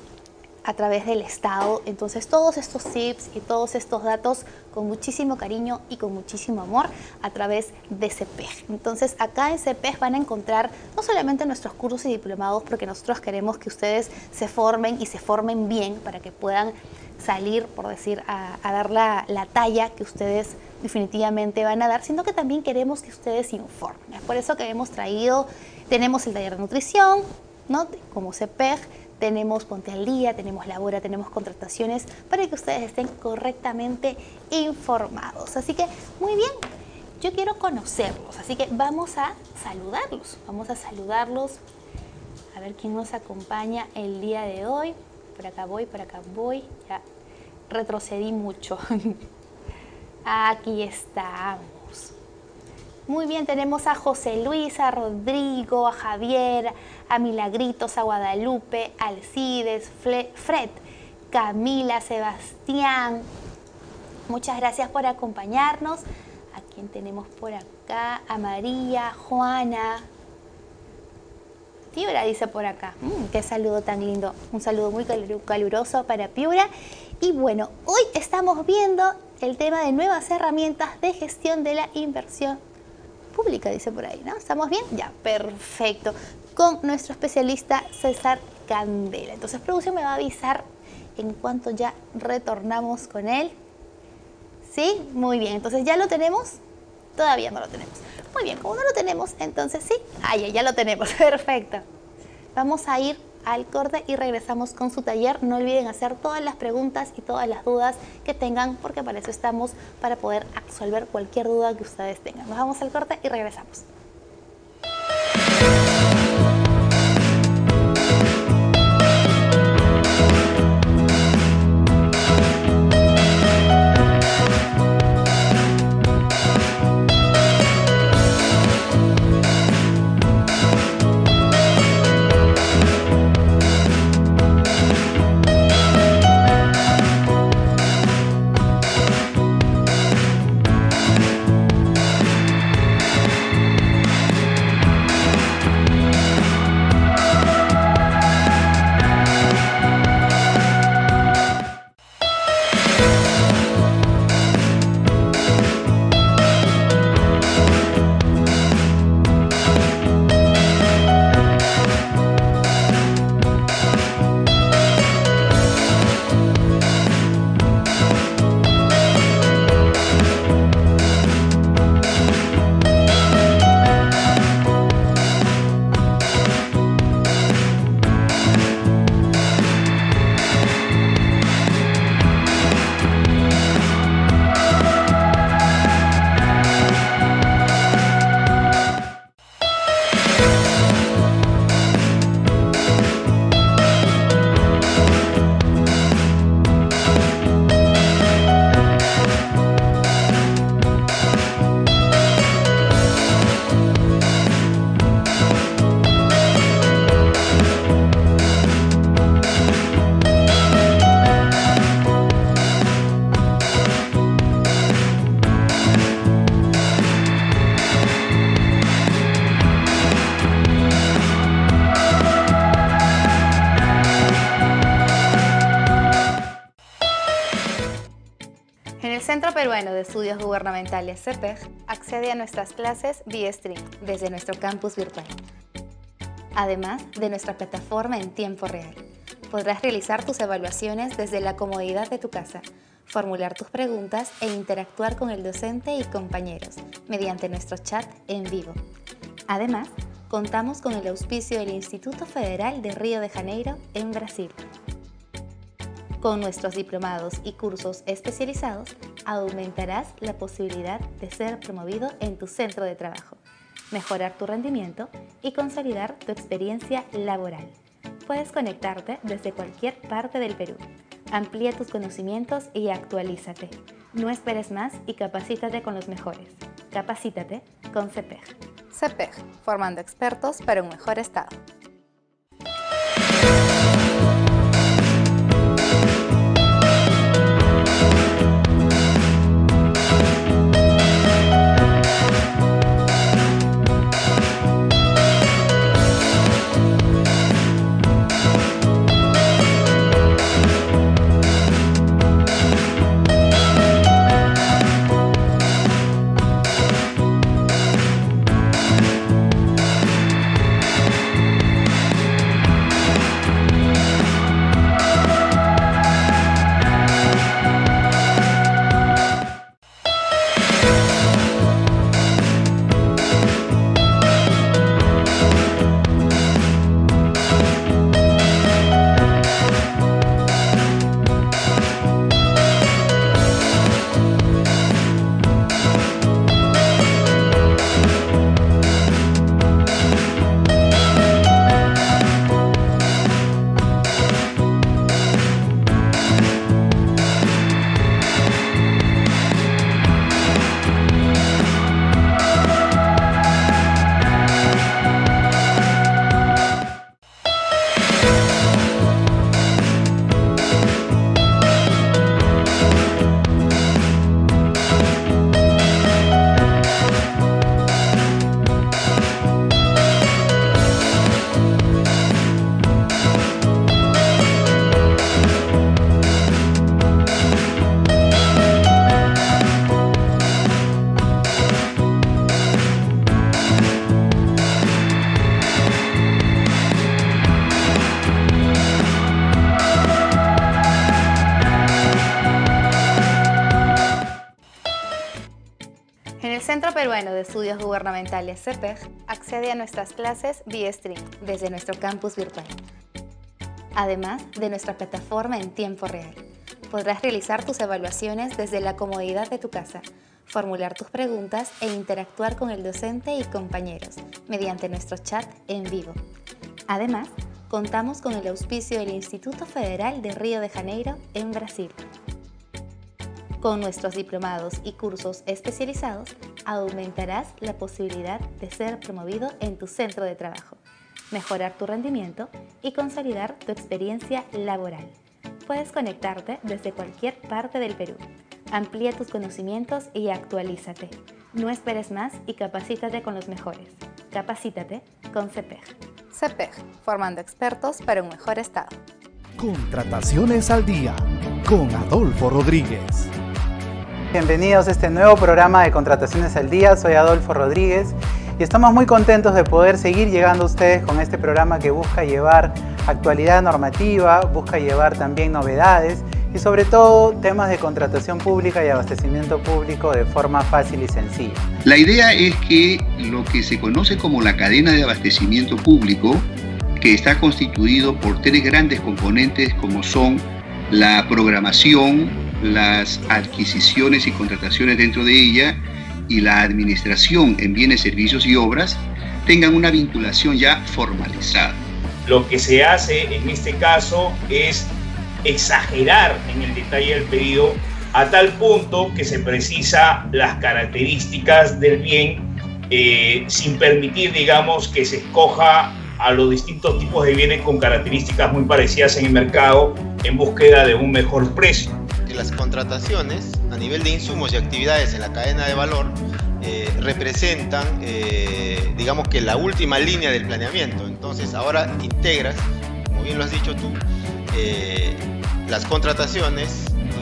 a través del Estado. Entonces todos estos tips y todos estos datos con muchísimo cariño y con muchísimo amor a través de CEPEJ. Entonces acá en CEPEJ van a encontrar no solamente nuestros cursos y diplomados, porque nosotros queremos que ustedes se formen y se formen bien para que puedan salir, por decir, a, a dar la, la talla que ustedes definitivamente van a dar, sino que también queremos que ustedes se informen. Es por eso que hemos traído, tenemos el taller de nutrición, ¿no?, como CEPEJ, tenemos Ponte al Día, tenemos Labora, tenemos contrataciones, para que ustedes estén correctamente informados. Así que, muy bien, yo quiero conocerlos, así que vamos a saludarlos, vamos a saludarlos, a ver quién nos acompaña el día de hoy. Por acá voy, por acá voy, ya retrocedí mucho. Aquí estamos. Muy bien, tenemos a José Luis, a Rodrigo, a Javier, a Milagritos, a Guadalupe, a Alcides, Fred, Camila, Sebastián. Muchas gracias por acompañarnos. ¿A quién tenemos por acá? A María, Juana. Piura dice por acá. Mm, qué saludo tan lindo. Un saludo muy caluroso para Piura. Y bueno, hoy estamos viendo el tema de nuevas herramientas de gestión de la inversión pública, dice por ahí, ¿no? ¿Estamos bien? Ya, perfecto. Con nuestro especialista César Candela. Entonces, producción me va a avisar en cuanto ya retornamos con él. ¿Sí? Muy bien. Entonces, ¿ya lo tenemos? Todavía no lo tenemos. Muy bien, como no lo tenemos, entonces sí. Ah, ya, ya lo tenemos. Perfecto. Vamos a ir al corte y regresamos con su taller. No olviden hacer todas las preguntas y todas las dudas que tengan, porque para eso estamos, para poder resolver cualquier duda que ustedes tengan. Nos vamos al corte y regresamos. Centro Peruano de Estudios Gubernamentales, C P E G, accede a nuestras clases vía stream desde nuestro campus virtual. Además de nuestra plataforma en tiempo real, podrás realizar tus evaluaciones desde la comodidad de tu casa, formular tus preguntas e interactuar con el docente y compañeros mediante nuestro chat en vivo. Además, contamos con el auspicio del Instituto Federal de Río de Janeiro en Brasil. Con nuestros diplomados y cursos especializados, aumentarás la posibilidad de ser promovido en tu centro de trabajo, mejorar tu rendimiento y consolidar tu experiencia laboral. Puedes conectarte desde cualquier parte del Perú. Amplía tus conocimientos y actualízate. No esperes más y capacítate con los mejores. Capacítate con C P E G. C P E G, formando expertos para un mejor estado. En el Centro Peruano de Estudios Gubernamentales, C P E G, accede a nuestras clases vía stream desde nuestro campus virtual. Además de nuestra plataforma en tiempo real, podrás realizar tus evaluaciones desde la comodidad de tu casa, formular tus preguntas e interactuar con el docente y compañeros mediante nuestro chat en vivo. Además, contamos con el auspicio del Instituto Federal de Río de Janeiro en Brasil. Con nuestros diplomados y cursos especializados, aumentarás la posibilidad de ser promovido en tu centro de trabajo, mejorar tu rendimiento y consolidar tu experiencia laboral. Puedes conectarte desde cualquier parte del Perú. Amplía tus conocimientos y actualízate. No esperes más y capacítate con los mejores. Capacítate con C P E G. C P E G, formando expertos para un mejor estado. Contrataciones al día con Adolfo Rodríguez. Bienvenidos a este nuevo programa de Contrataciones al Día. Soy Adolfo Rodríguez y estamos muy contentos de poder seguir llegando a ustedes con este programa que busca llevar actualidad normativa, busca llevar también novedades y sobre todo temas de contratación pública y abastecimiento público de forma fácil y sencilla. La idea es que lo que se conoce como la cadena de abastecimiento público, que está constituido por tres grandes componentes como son la programación, las adquisiciones y contrataciones dentro de ella y la administración en bienes, servicios y obras, tengan una vinculación ya formalizada. Lo que se hace en este caso es exagerar en el detalle del pedido a tal punto que se precisa las características del bien eh, sin permitir, digamos, que se escoja a los distintos tipos de bienes con características muy parecidas en el mercado en búsqueda de un mejor precio. Las contrataciones a nivel de insumos y actividades en la cadena de valor eh, representan, eh, digamos que la última línea del planeamiento. Entonces ahora integras, como bien lo has dicho tú, eh, las contrataciones y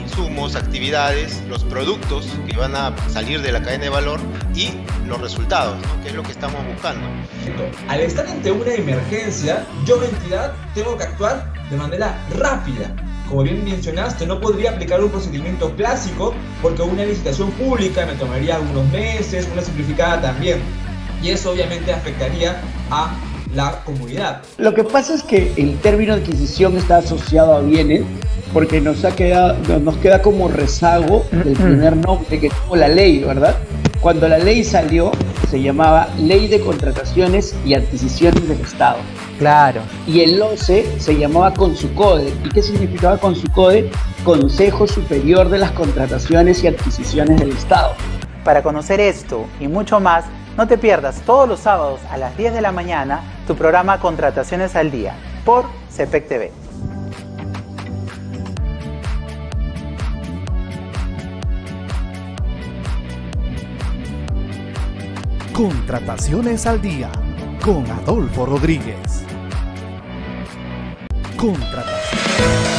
insumos, actividades, los productos que van a salir de la cadena de valor y los resultados, ¿no? Que es lo que estamos buscando. Al estar ante una emergencia, yo como entidad tengo que actuar de manera rápida. Como bien mencionaste, no podría aplicar un procedimiento clásico porque una licitación pública me tomaría algunos meses, una simplificada también. Y eso obviamente afectaría a la comunidad. Lo que pasa es que el término adquisición está asociado a bienes porque nos, ha quedado, nos queda como rezago del primer nombre que tuvo la ley, ¿verdad? Cuando la ley salió se llamaba Ley de Contrataciones y Adquisiciones del Estado. Claro. Y el O C E se llamaba Consucode. ¿Y qué significaba Consucode? Consejo Superior de las Contrataciones y Adquisiciones del Estado. Para conocer esto y mucho más, no te pierdas todos los sábados a las diez de la mañana tu programa Contrataciones al Día por CEPEC T V. Contrataciones al Día con Adolfo Rodríguez. Contrataciones.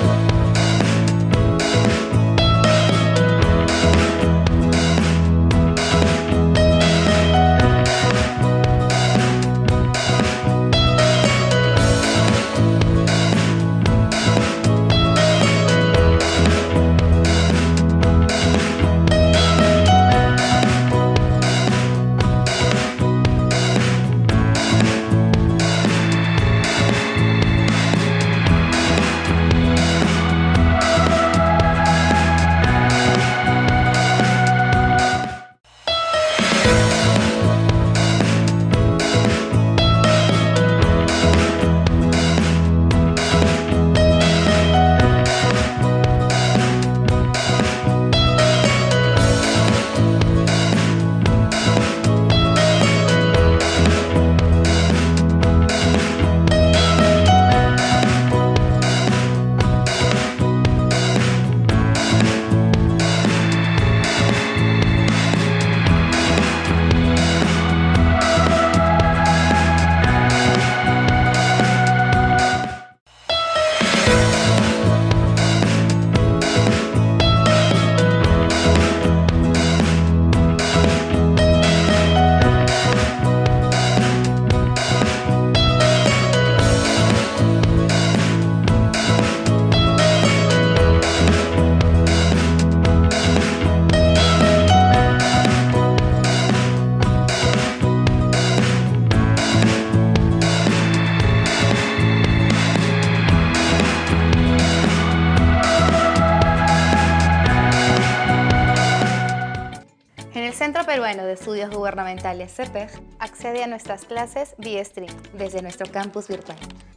Centro Peruano de Estudios Gubernamentales CEPEG accede a nuestras clases vía stream desde nuestro campus virtual.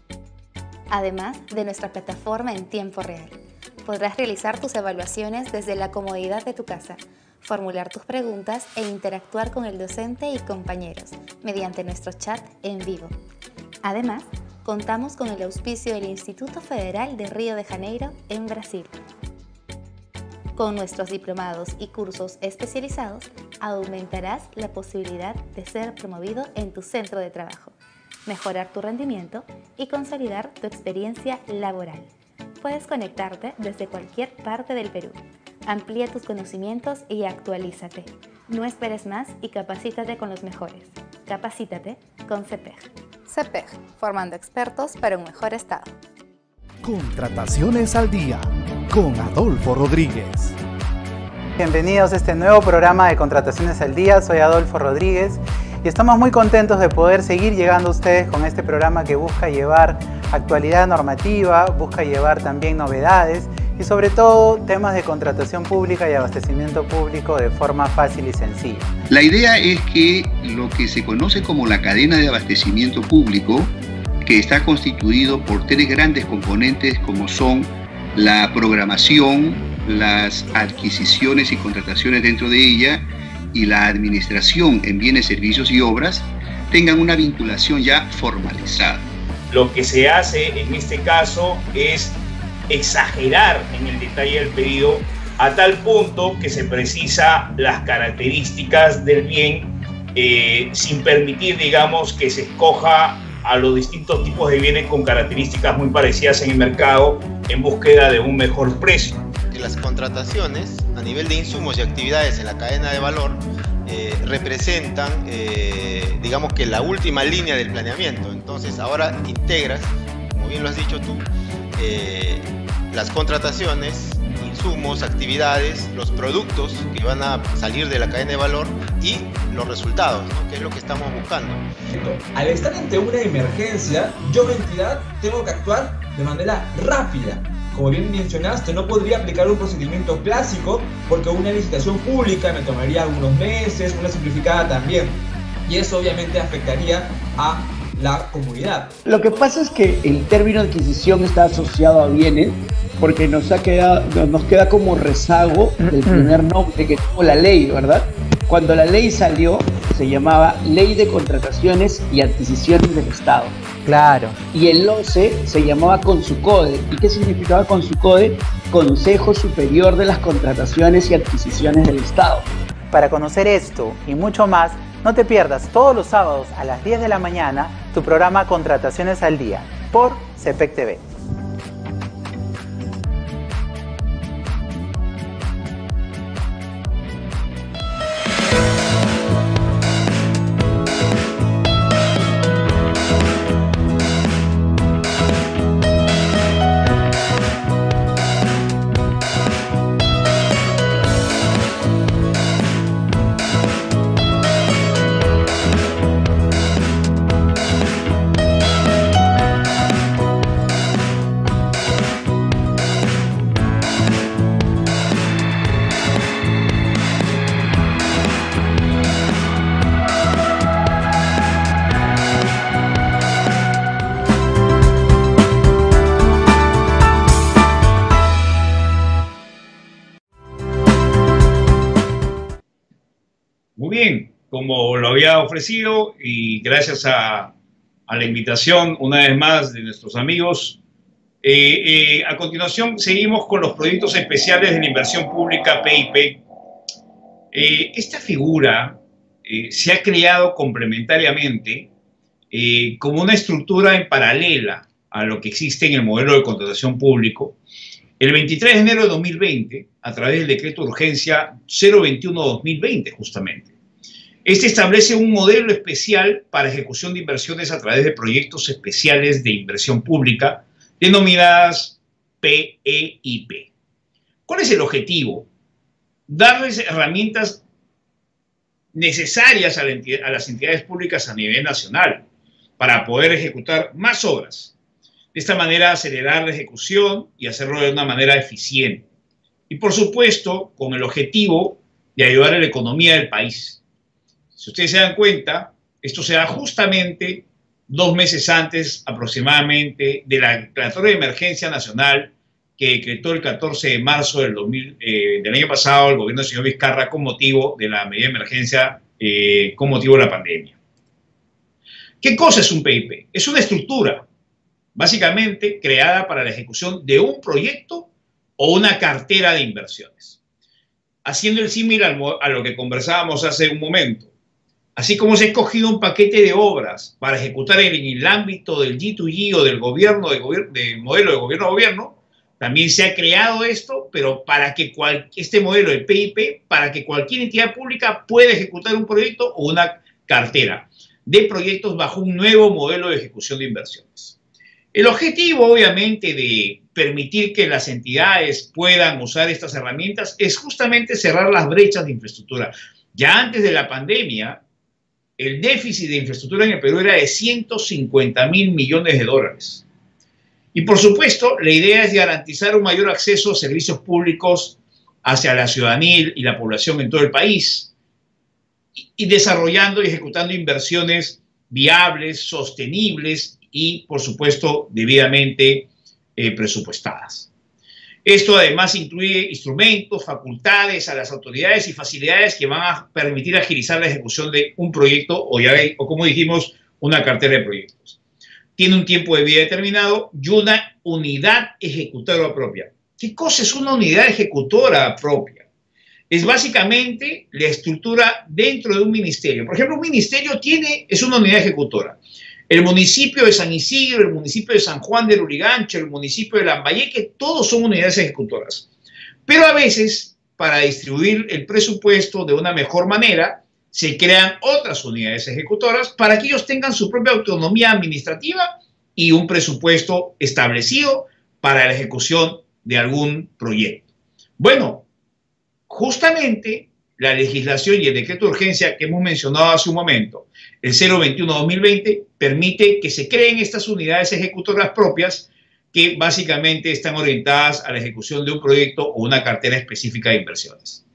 Además de nuestra plataforma en tiempo real, podrás realizar tus evaluaciones desde la comodidad de tu casa, formular tus preguntas e interactuar con el docente y compañeros mediante nuestro chat en vivo. Además, contamos con el auspicio del Instituto Federal de Río de Janeiro en Brasil. Con nuestros diplomados y cursos especializados, aumentarás la posibilidad de ser promovido en tu centro de trabajo, mejorar tu rendimiento y consolidar tu experiencia laboral. Puedes conectarte desde cualquier parte del Perú. Amplía tus conocimientos y actualízate. No esperes más y capacítate con los mejores. Capacítate con CEPEG. CEPEG, formando expertos para un mejor estado. Contrataciones al Día con Adolfo Rodríguez. Bienvenidos a este nuevo programa de Contrataciones al Día. Soy Adolfo Rodríguez y estamos muy contentos de poder seguir llegando a ustedes con este programa que busca llevar actualidad normativa, busca llevar también novedades y sobre todo temas de contratación pública y abastecimiento público de forma fácil y sencilla. La idea es que lo que se conoce como la cadena de abastecimiento público, que está constituido por tres grandes componentes como son la programación, las adquisiciones y contrataciones dentro de ella y la administración en bienes, servicios y obras, tengan una vinculación ya formalizada. Lo que se hace en este caso es exagerar en el detalle del pedido a tal punto que se precisa las características del bien eh, sin permitir, digamos, que se escoja a los distintos tipos de bienes con características muy parecidas en el mercado en búsqueda de un mejor precio. porque las contrataciones a nivel de insumos y actividades en la cadena de valor eh, representan, eh, digamos que la última línea del planeamiento. Entonces ahora integras, como bien lo has dicho tú, eh, las contrataciones, insumos, actividades, los productos que van a salir de la cadena de valor y los resultados, ¿no? Que es lo que estamos buscando. Al estar ante una emergencia, yo como entidad tengo que actuar de manera rápida. Como bien mencionaste, no podría aplicar un procedimiento clásico porque una licitación pública me tomaría algunos meses, una simplificada también. Y eso obviamente afectaría a la comunidad. Lo que pasa es que el término adquisición está asociado a bienes porque nos, ha quedado, nos queda como rezago del primer nombre que tuvo la ley, ¿verdad? Cuando la ley salió, se llamaba Ley de Contrataciones y Adquisiciones del Estado. Claro. Y el O C E se llamaba CONSUCODE. ¿Y qué significaba CONSUCODE? Consejo Superior de las Contrataciones y Adquisiciones del Estado. Para conocer esto y mucho más, no te pierdas todos los sábados a las diez de la mañana tu programa Contrataciones al Día por C E P E C T V. Muy bien, como lo había ofrecido y gracias a, a la invitación una vez más de nuestros amigos, eh, eh, a continuación seguimos con los proyectos especiales de la inversión pública P I P. Eh, esta figura eh, se ha creado complementariamente eh, como una estructura en paralela a lo que existe en el modelo de contratación público. El veintitrés de enero de dos mil veinte, a través del decreto de urgencia cero veintiuno de dos mil veinte, justamente. Este establece un modelo especial para ejecución de inversiones a través de proyectos especiales de inversión pública, denominadas P E I P. ¿Cuál es el objetivo? Darles herramientas necesarias a, la entidad, a las entidades públicas a nivel nacional para poder ejecutar más obras. De esta manera, acelerar la ejecución y hacerlo de una manera eficiente. Y, por supuesto, con el objetivo de ayudar a la economía del país. Si ustedes se dan cuenta, esto se da justamente dos meses antes aproximadamente de la declaratoria de emergencia nacional que decretó el catorce de marzo del, dos mil, eh, del año pasado el gobierno del señor Vizcarra con motivo de la medida de emergencia eh, con motivo de la pandemia. ¿Qué cosa es un P I P? Es una estructura básicamente creada para la ejecución de un proyecto o una cartera de inversiones. Haciendo el símil a lo que conversábamos hace un momento. Así como se ha escogido un paquete de obras para ejecutar en el ámbito del G dos G o del gobierno, de gobier del modelo de gobierno a gobierno, también se ha creado esto, pero para que cual, este modelo de P I P, para que cualquier entidad pública pueda ejecutar un proyecto o una cartera de proyectos bajo un nuevo modelo de ejecución de inversiones. El objetivo, obviamente, de permitir que las entidades puedan usar estas herramientas es justamente cerrar las brechas de infraestructura. Ya antes de la pandemia, el déficit de infraestructura en el Perú era de ciento cincuenta mil millones de dólares. Y por supuesto, la idea es garantizar un mayor acceso a servicios públicos hacia la ciudadanía y la población en todo el país, y desarrollando y ejecutando inversiones viables, sostenibles y, por supuesto, debidamente eh, presupuestadas. Esto además incluye instrumentos, facultades a las autoridades y facilidades que van a permitir agilizar la ejecución de un proyecto o, ya, o como dijimos, una cartera de proyectos. Tiene un tiempo de vida determinado y una unidad ejecutora propia. ¿Qué cosa es una unidad ejecutora propia? Es básicamente la estructura dentro de un ministerio. Por ejemplo, un ministerio tiene, es una unidad ejecutora. El municipio de San Isidro, el municipio de San Juan de Lurigancho, el municipio de Lambayeque, todos son unidades ejecutoras. Pero a veces, para distribuir el presupuesto de una mejor manera, se crean otras unidades ejecutoras para que ellos tengan su propia autonomía administrativa y un presupuesto establecido para la ejecución de algún proyecto. Bueno, justamente la legislación y el decreto de urgencia que hemos mencionado hace un momento, el cero veintiuno guión dos mil veinte, permite que se creen estas unidades ejecutoras propias que básicamente están orientadas a la ejecución de un proyecto o una cartera específica de inversiones.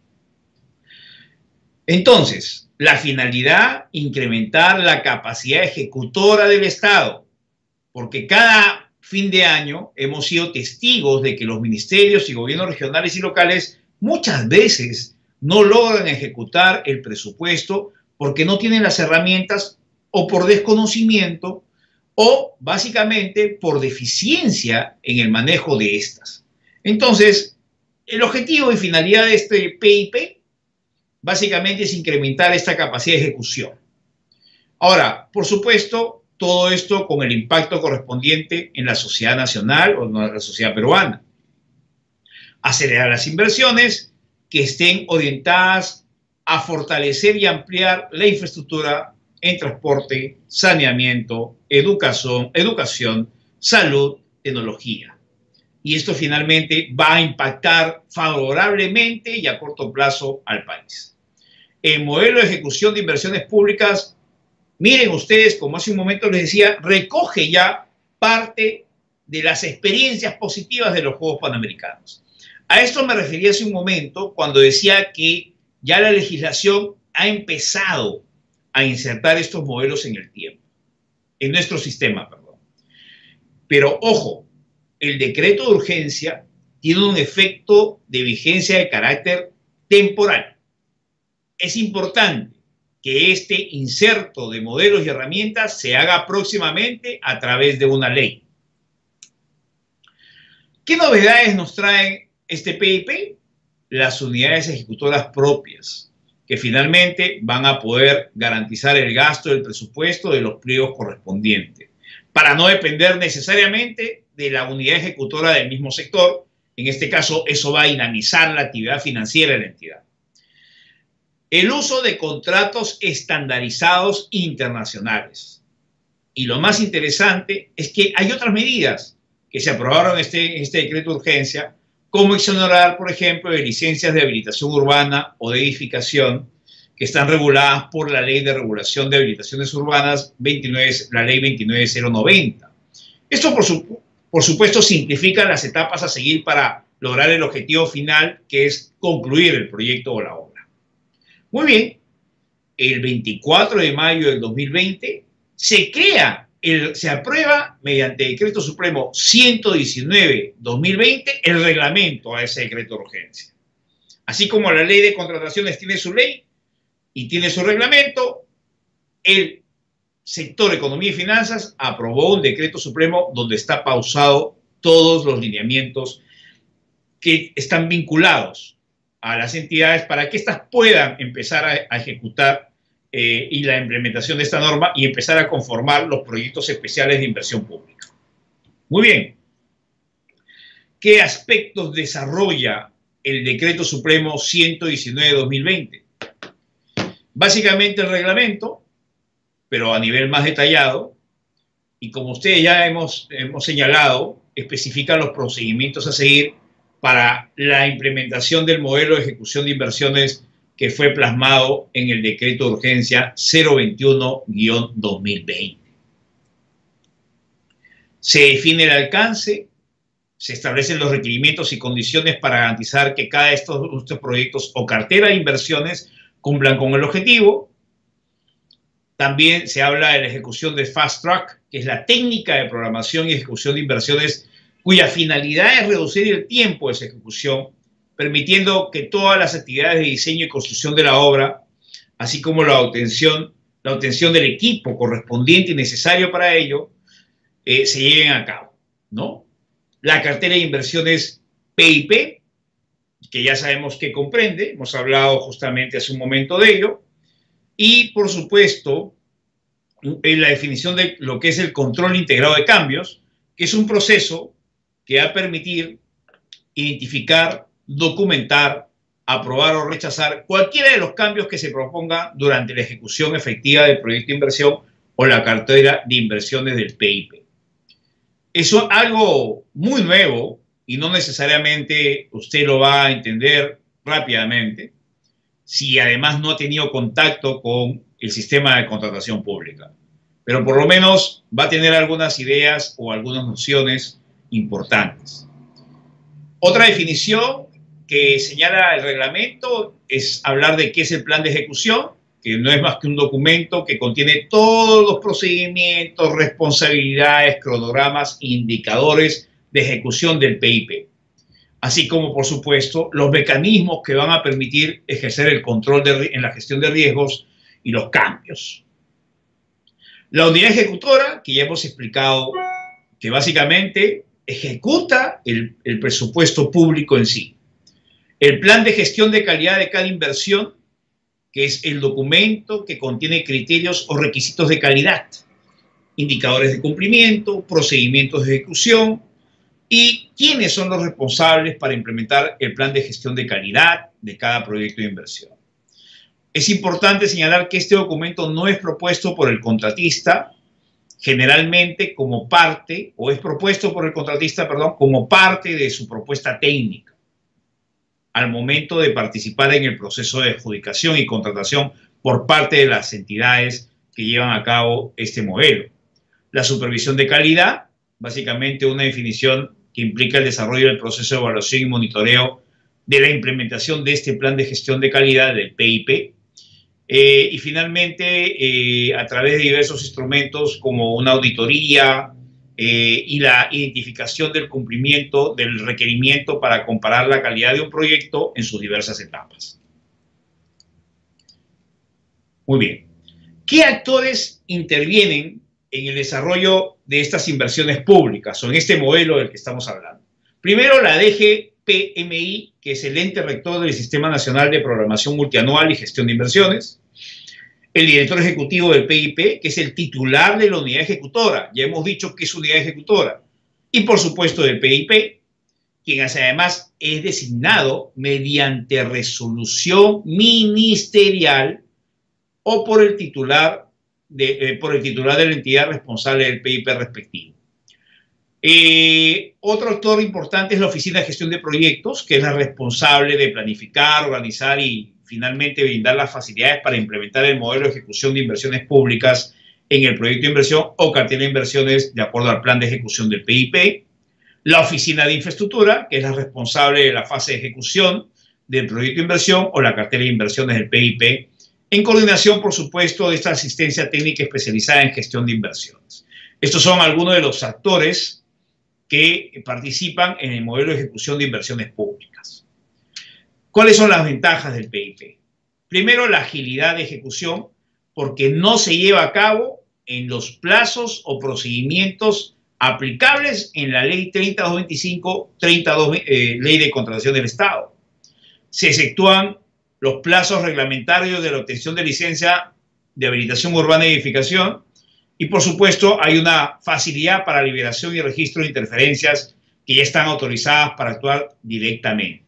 Entonces, la finalidad, incrementar la capacidad ejecutora del Estado, porque cada fin de año hemos sido testigos de que los ministerios y gobiernos regionales y locales muchas veces no logran ejecutar el presupuesto porque no tienen las herramientas o por desconocimiento o básicamente por deficiencia en el manejo de estas. Entonces, el objetivo y finalidad de este P I P básicamente es incrementar esta capacidad de ejecución. Ahora, por supuesto, todo esto con el impacto correspondiente en la sociedad nacional o en la sociedad peruana. Acelerar las inversiones que estén orientadas a fortalecer y ampliar la infraestructura en transporte, saneamiento, educación, educación, salud, tecnología. Y esto finalmente va a impactar favorablemente y a corto plazo al país. El modelo de ejecución de inversiones públicas, miren ustedes, como hace un momento les decía, recoge ya parte de las experiencias positivas de los Juegos Panamericanos. A esto me refería hace un momento cuando decía que ya la legislación ha empezado a insertar estos modelos en el tiempo, en nuestro sistema, perdón. Pero ojo, el decreto de urgencia tiene un efecto de vigencia de carácter temporal. Es importante que este inserto de modelos y herramientas se haga próximamente a través de una ley. ¿Qué novedades nos trae este P I P? Las unidades ejecutoras propias, que finalmente van a poder garantizar el gasto del presupuesto de los pliegos correspondientes, para no depender necesariamente de la unidad ejecutora del mismo sector. En este caso, eso va a dinamizar la actividad financiera de la entidad. El uso de contratos estandarizados internacionales. Y lo más interesante es que hay otras medidas que se aprobaron en este, en este decreto de urgencia, como exonerar, por ejemplo, de licencias de habilitación urbana o de edificación que están reguladas por la Ley de Regulación de Habilitaciones Urbanas, veintinueve, la Ley veintinueve mil noventa. Esto, por, su, por supuesto, simplifica las etapas a seguir para lograr el objetivo final, que es concluir el proyecto o la obra. Muy bien, el veinticuatro de mayo del dos mil veinte se crea, el, se aprueba mediante Decreto Supremo ciento diecinueve guión dos mil veinte el reglamento a ese decreto de urgencia. Así como la ley de contrataciones tiene su ley y tiene su reglamento, el sector Economía y Finanzas aprobó un decreto supremo donde está pausado todos los lineamientos que están vinculados a las entidades para que éstas puedan empezar a, a ejecutar eh, y la implementación de esta norma y empezar a conformar los proyectos especiales de inversión pública. Muy bien. ¿Qué aspectos desarrolla el Decreto Supremo ciento diecinueve guión dos mil veinte? Básicamente el reglamento, pero a nivel más detallado, y como ustedes ya hemos, hemos señalado, especifica los procedimientos a seguir para la implementación del modelo de ejecución de inversiones que fue plasmado en el decreto de urgencia cero veintiuno guión dos mil veinte. Se define el alcance, se establecen los requerimientos y condiciones para garantizar que cada de estos, estos proyectos o cartera de inversiones cumplan con el objetivo. También se habla de la ejecución de Fast Track, que es la técnica de programación y ejecución de inversiones cuya finalidad es reducir el tiempo de esa ejecución, permitiendo que todas las actividades de diseño y construcción de la obra, así como la obtención, la obtención del equipo correspondiente y necesario para ello, eh, se lleven a cabo, ¿no? La cartera de inversiones P I P, que ya sabemos que comprende, hemos hablado justamente hace un momento de ello, y por supuesto, en la definición de lo que es el control integrado de cambios, que es un proceso que va a permitir identificar documentar, aprobar o rechazar cualquiera de los cambios que se propongan durante la ejecución efectiva del proyecto de inversión o la cartera de inversiones del P I P. Eso es algo muy nuevo y no necesariamente usted lo va a entender rápidamente si además no ha tenido contacto con el sistema de contratación pública. Pero por lo menos va a tener algunas ideas o algunas nociones importantes. Otra definición que señala el reglamento es hablar de qué es el plan de ejecución, que no es más que un documento que contiene todos los procedimientos, responsabilidades, cronogramas e indicadores de ejecución del P I P, así como, por supuesto, los mecanismos que van a permitir ejercer el control de, en la gestión de riesgos y los cambios. La unidad ejecutora, que ya hemos explicado, que básicamente ejecuta el, el presupuesto público en sí. El plan de gestión de calidad de cada inversión, que es el documento que contiene criterios o requisitos de calidad, indicadores de cumplimiento, procedimientos de ejecución y quiénes son los responsables para implementar el plan de gestión de calidad de cada proyecto de inversión. Es importante señalar que este documento no es propuesto por el contratista, generalmente como parte, o es propuesto por el contratista, perdón, como parte de su propuesta técnica al momento de participar en el proceso de adjudicación y contratación por parte de las entidades que llevan a cabo este modelo. La supervisión de calidad, básicamente una definición que implica el desarrollo del proceso de evaluación y monitoreo de la implementación de este plan de gestión de calidad del P I P. Eh, y finalmente, eh, a través de diversos instrumentos como una auditoría eh, y la identificación del cumplimiento del requerimiento para comparar la calidad de un proyecto en sus diversas etapas. Muy bien. ¿Qué actores intervienen en el desarrollo de estas inversiones públicas o en este modelo del que estamos hablando? Primero, la D G P M I, que es el ente rector del Sistema Nacional de Programación Multianual y Gestión de Inversiones. El director ejecutivo del P I P, que es el titular de la unidad ejecutora. Ya hemos dicho que es unidad ejecutora. Y, por supuesto, del P I P, quien además es designado mediante resolución ministerial o por el titular de, eh, por el titular de la entidad responsable del P I P respectivo. Eh, otro actor importante es la Oficina de Gestión de Proyectos, que es la responsable de planificar, organizar y finalmente brindar las facilidades para implementar el modelo de ejecución de inversiones públicas en el proyecto de inversión o cartera de inversiones de acuerdo al plan de ejecución del P I P. La Oficina de Infraestructura, que es la responsable de la fase de ejecución del proyecto de inversión o la cartera de inversiones del P I P, en coordinación, por supuesto, de esta asistencia técnica especializada en gestión de inversiones. Estos son algunos de los actores que participan en el modelo de ejecución de inversiones públicas. ¿Cuáles son las ventajas del P I P? Primero, la agilidad de ejecución, porque no se lleva a cabo en los plazos o procedimientos aplicables en la Ley treinta mil doscientos veinticinco, treinta, eh, Ley de Contratación del Estado. Se efectúan los plazos reglamentarios de la obtención de licencia de habilitación urbana y edificación y, por supuesto, hay una facilidad para liberación y registro de interferencias que ya están autorizadas para actuar directamente.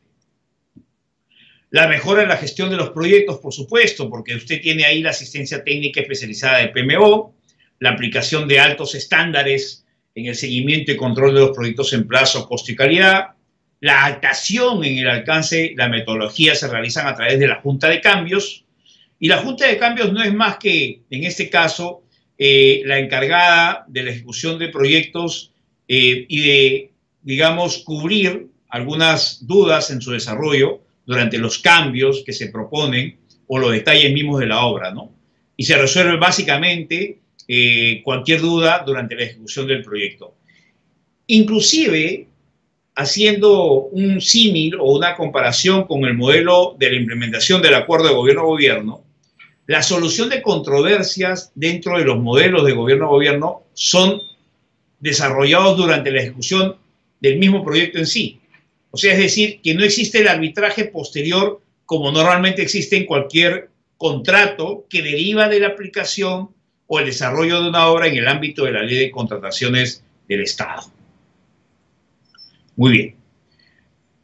La mejora en la gestión de los proyectos, por supuesto, porque usted tiene ahí la asistencia técnica especializada del P M O, la aplicación de altos estándares en el seguimiento y control de los proyectos en plazo, costo y calidad, la adaptación en el alcance, la metodología se realizan a través de la Junta de Cambios, y la Junta de Cambios no es más que, en este caso, eh, la encargada de la ejecución de proyectos eh, y de, digamos, cubrir algunas dudas en su desarrollo durante los cambios que se proponen o los detalles mismos de la obra, ¿no? Y se resuelve básicamente eh, cualquier duda durante la ejecución del proyecto. Inclusive, haciendo un símil o una comparación con el modelo de la implementación del acuerdo de gobierno a gobierno, la solución de controversias dentro de los modelos de gobierno a gobierno son desarrollados durante la ejecución del mismo proyecto en sí. O sea, es decir, que no existe el arbitraje posterior como normalmente existe en cualquier contrato que deriva de la aplicación o el desarrollo de una obra en el ámbito de la Ley de Contrataciones del Estado. Muy bien.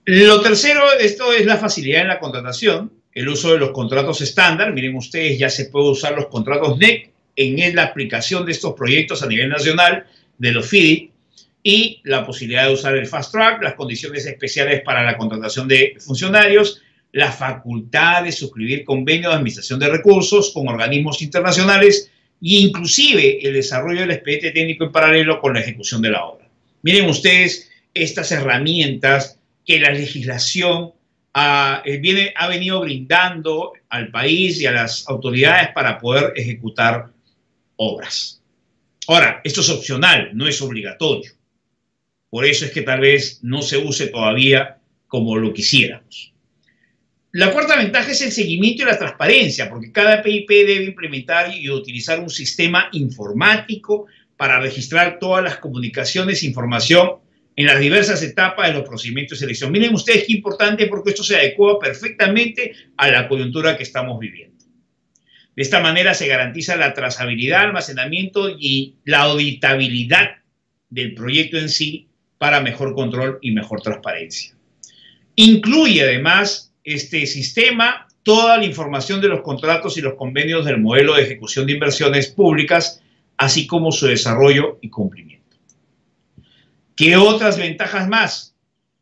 Lo tercero, esto es la facilidad en la contratación, el uso de los contratos estándar. Miren ustedes, ya se puede usar los contratos N E C en la aplicación de estos proyectos a nivel nacional de los F I D I, y la posibilidad de usar el Fast Track, las condiciones especiales para la contratación de funcionarios, la facultad de suscribir convenios de administración de recursos con organismos internacionales e inclusive el desarrollo del expediente técnico en paralelo con la ejecución de la obra. Miren ustedes estas herramientas que la legislación ha, viene, ha venido brindando al país y a las autoridades para poder ejecutar obras. Ahora, esto es opcional, no es obligatorio. Por eso es que tal vez no se use todavía como lo quisiéramos. La cuarta ventaja es el seguimiento y la transparencia, porque cada P I P debe implementar y utilizar un sistema informático para registrar todas las comunicaciones e información en las diversas etapas de los procedimientos de selección. Miren ustedes qué importante, porque esto se adecua perfectamente a la coyuntura que estamos viviendo. De esta manera se garantiza la trazabilidad, almacenamiento y la auditabilidad del proyecto en sí para mejor control y mejor transparencia. Incluye además este sistema toda la información de los contratos y los convenios del modelo de ejecución de inversiones públicas, así como su desarrollo y cumplimiento. ¿Qué otras ventajas más?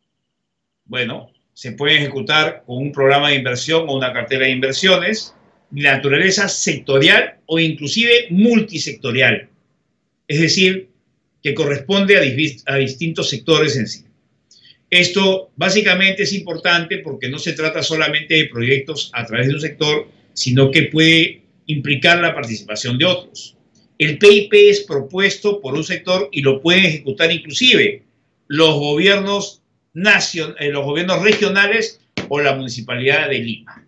Bueno, se puede ejecutar con un programa de inversión o una cartera de inversiones de naturaleza sectorial o inclusive multisectorial, es decir, que corresponde a, dis a distintos sectores en sí. Esto básicamente es importante porque no se trata solamente de proyectos a través de un sector, sino que puede implicar la participación de otros. El P I P es propuesto por un sector y lo pueden ejecutar inclusive los gobiernos, nacion eh, los gobiernos regionales o la Municipalidad de Lima.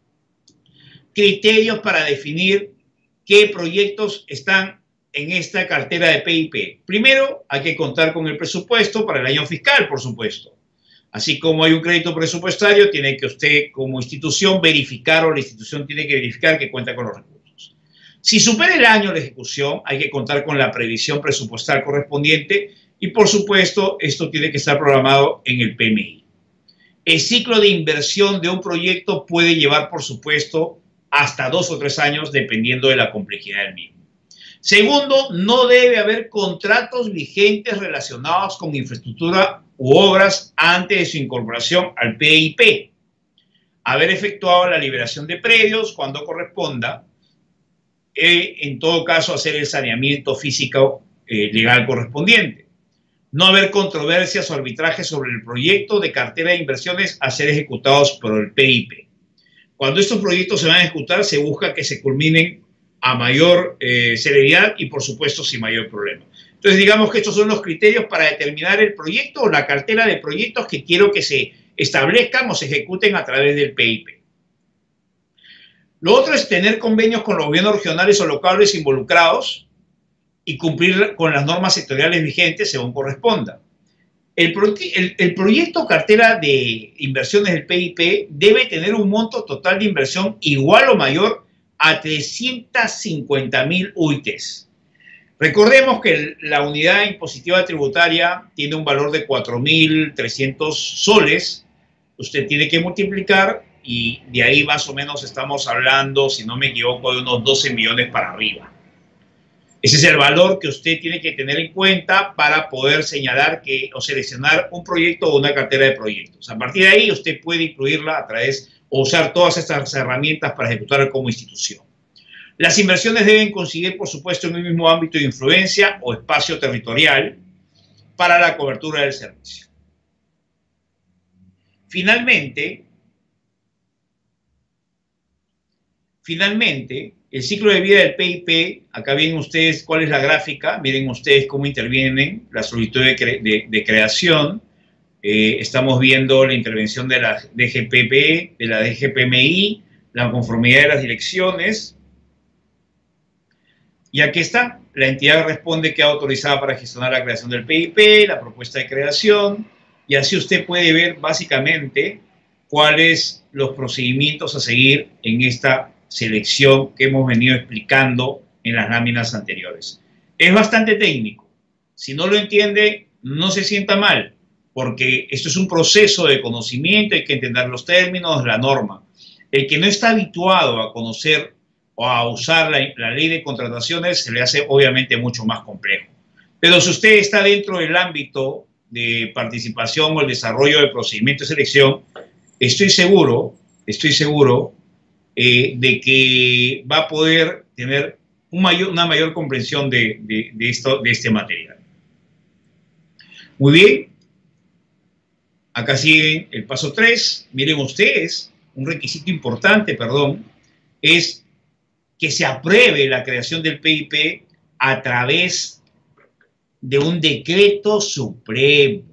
Criterios para definir qué proyectos están en esta cartera de P I P. Primero, hay que contar con el presupuesto para el año fiscal, por supuesto. Así como hay un crédito presupuestario, tiene que usted como institución verificar, o la institución tiene que verificar que cuenta con los recursos. Si supera el año de ejecución, hay que contar con la previsión presupuestal correspondiente y, por supuesto, esto tiene que estar programado en el P M I. El ciclo de inversión de un proyecto puede llevar, por supuesto, hasta dos o tres años, dependiendo de la complejidad del mismo. Segundo, no debe haber contratos vigentes relacionados con infraestructura u obras antes de su incorporación al P I P. Haber efectuado la liberación de predios cuando corresponda, eh, en todo caso hacer el saneamiento físico eh, legal correspondiente. No haber controversias o arbitrajes sobre el proyecto de cartera de inversiones a ser ejecutados por el P I P. Cuando estos proyectos se van a ejecutar, se busca que se culminen a mayor eh, celeridad y, por supuesto, sin mayor problema. Entonces, digamos que estos son los criterios para determinar el proyecto o la cartera de proyectos que quiero que se establezcan o se ejecuten a través del P I P. Lo otro es tener convenios con los gobiernos regionales o locales involucrados y cumplir con las normas sectoriales vigentes según corresponda. El, pro el, el proyecto cartera de inversiones del P I P debe tener un monto total de inversión igual o mayor a trescientas cincuenta mil U I Tes. Recordemos que la unidad impositiva tributaria tiene un valor de cuatro mil trescientos soles. Usted tiene que multiplicar y de ahí más o menos estamos hablando, si no me equivoco, de unos doce millones para arriba. Ese es el valor que usted tiene que tener en cuenta para poder señalar que, o seleccionar un proyecto o una cartera de proyectos. A partir de ahí usted puede incluirla a través o usar todas estas herramientas para ejecutar como institución. Las inversiones deben coincidir, por supuesto, en un mismo ámbito de influencia o espacio territorial para la cobertura del servicio. Finalmente, finalmente, el ciclo de vida del P I P, acá ven ustedes cuál es la gráfica, miren ustedes cómo intervienen la solicitud de, cre de, de creación. Eh, estamos viendo la intervención de la D G P P, de la D G P M I, la conformidad de las direcciones. Y aquí está, la entidad responde que ha autorizado para gestionar la creación del P I P, la propuesta de creación, y así usted puede ver básicamente cuáles los procedimientos a seguir en esta selección que hemos venido explicando en las láminas anteriores. Es bastante técnico. Si no lo entiende, no se sienta mal. porque esto es un proceso de conocimiento, hay que entender los términos, la norma. El que no está habituado a conocer o a usar la, la ley de contrataciones se le hace obviamente mucho más complejo. Pero si usted está dentro del ámbito de participación o el desarrollo del procedimiento de selección, estoy seguro, estoy seguro eh, de que va a poder tener un mayor, una mayor comprensión de, de, de, esto, de este material. Muy bien. Acá sigue el paso tres. Miren ustedes, un requisito importante, perdón, es que se apruebe la creación del P I P a través de un decreto supremo.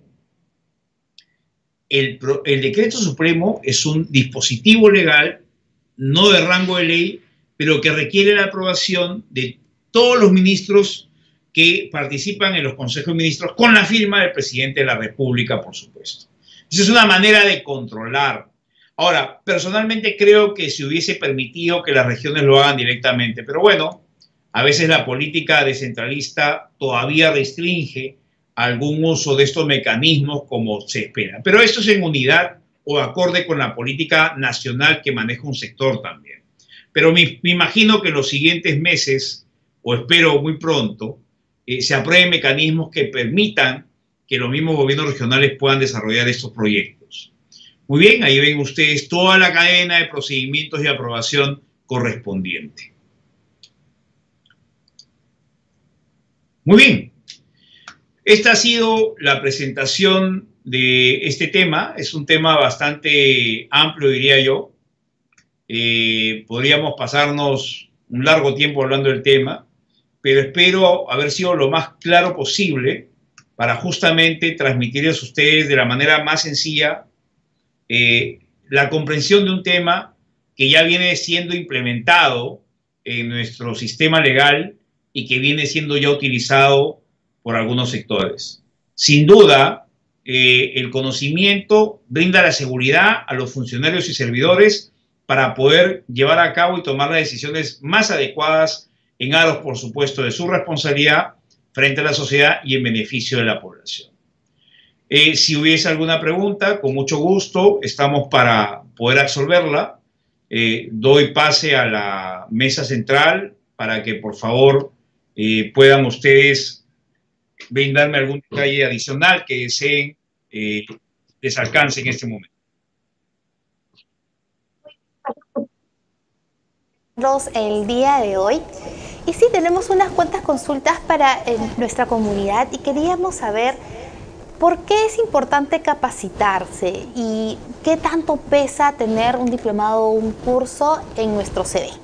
El, el decreto supremo es un dispositivo legal, no de rango de ley, pero que requiere la aprobación de todos los ministros que participan en los consejos de ministros con la firma del presidente de la República, por supuesto. Esa es una manera de controlar. Ahora, personalmente creo que se hubiese permitido que las regiones lo hagan directamente, pero bueno, a veces la política descentralista todavía restringe algún uso de estos mecanismos como se espera. Pero esto es en unidad o acorde con la política nacional que maneja un sector también. Pero me, me imagino que en los siguientes meses, o espero muy pronto, eh, se aprueben mecanismos que permitan que los mismos gobiernos regionales puedan desarrollar estos proyectos. Muy bien, ahí ven ustedes toda la cadena de procedimientos de aprobación correspondiente. Muy bien, esta ha sido la presentación de este tema. Es un tema bastante amplio, diría yo. Eh, podríamos pasarnos un largo tiempo hablando del tema, pero espero haber sido lo más claro posible para justamente transmitirles a ustedes de la manera más sencilla eh, la comprensión de un tema que ya viene siendo implementado en nuestro sistema legal y que viene siendo ya utilizado por algunos sectores. Sin duda, eh, el conocimiento brinda la seguridad a los funcionarios y servidores para poder llevar a cabo y tomar las decisiones más adecuadas en aras, por supuesto, de su responsabilidad frente a la sociedad y en beneficio de la población. Eh, si hubiese alguna pregunta, con mucho gusto estamos para poder absolverla. Eh, doy pase a la mesa central para que, por favor, eh, puedan ustedes brindarme algún detalle adicional que deseen eh, les alcance en este momento. El día de hoy. Y sí, tenemos unas cuantas consultas para eh, nuestra comunidad y queríamos saber por qué es importante capacitarse y qué tanto pesa tener un diplomado o un curso en nuestro C V.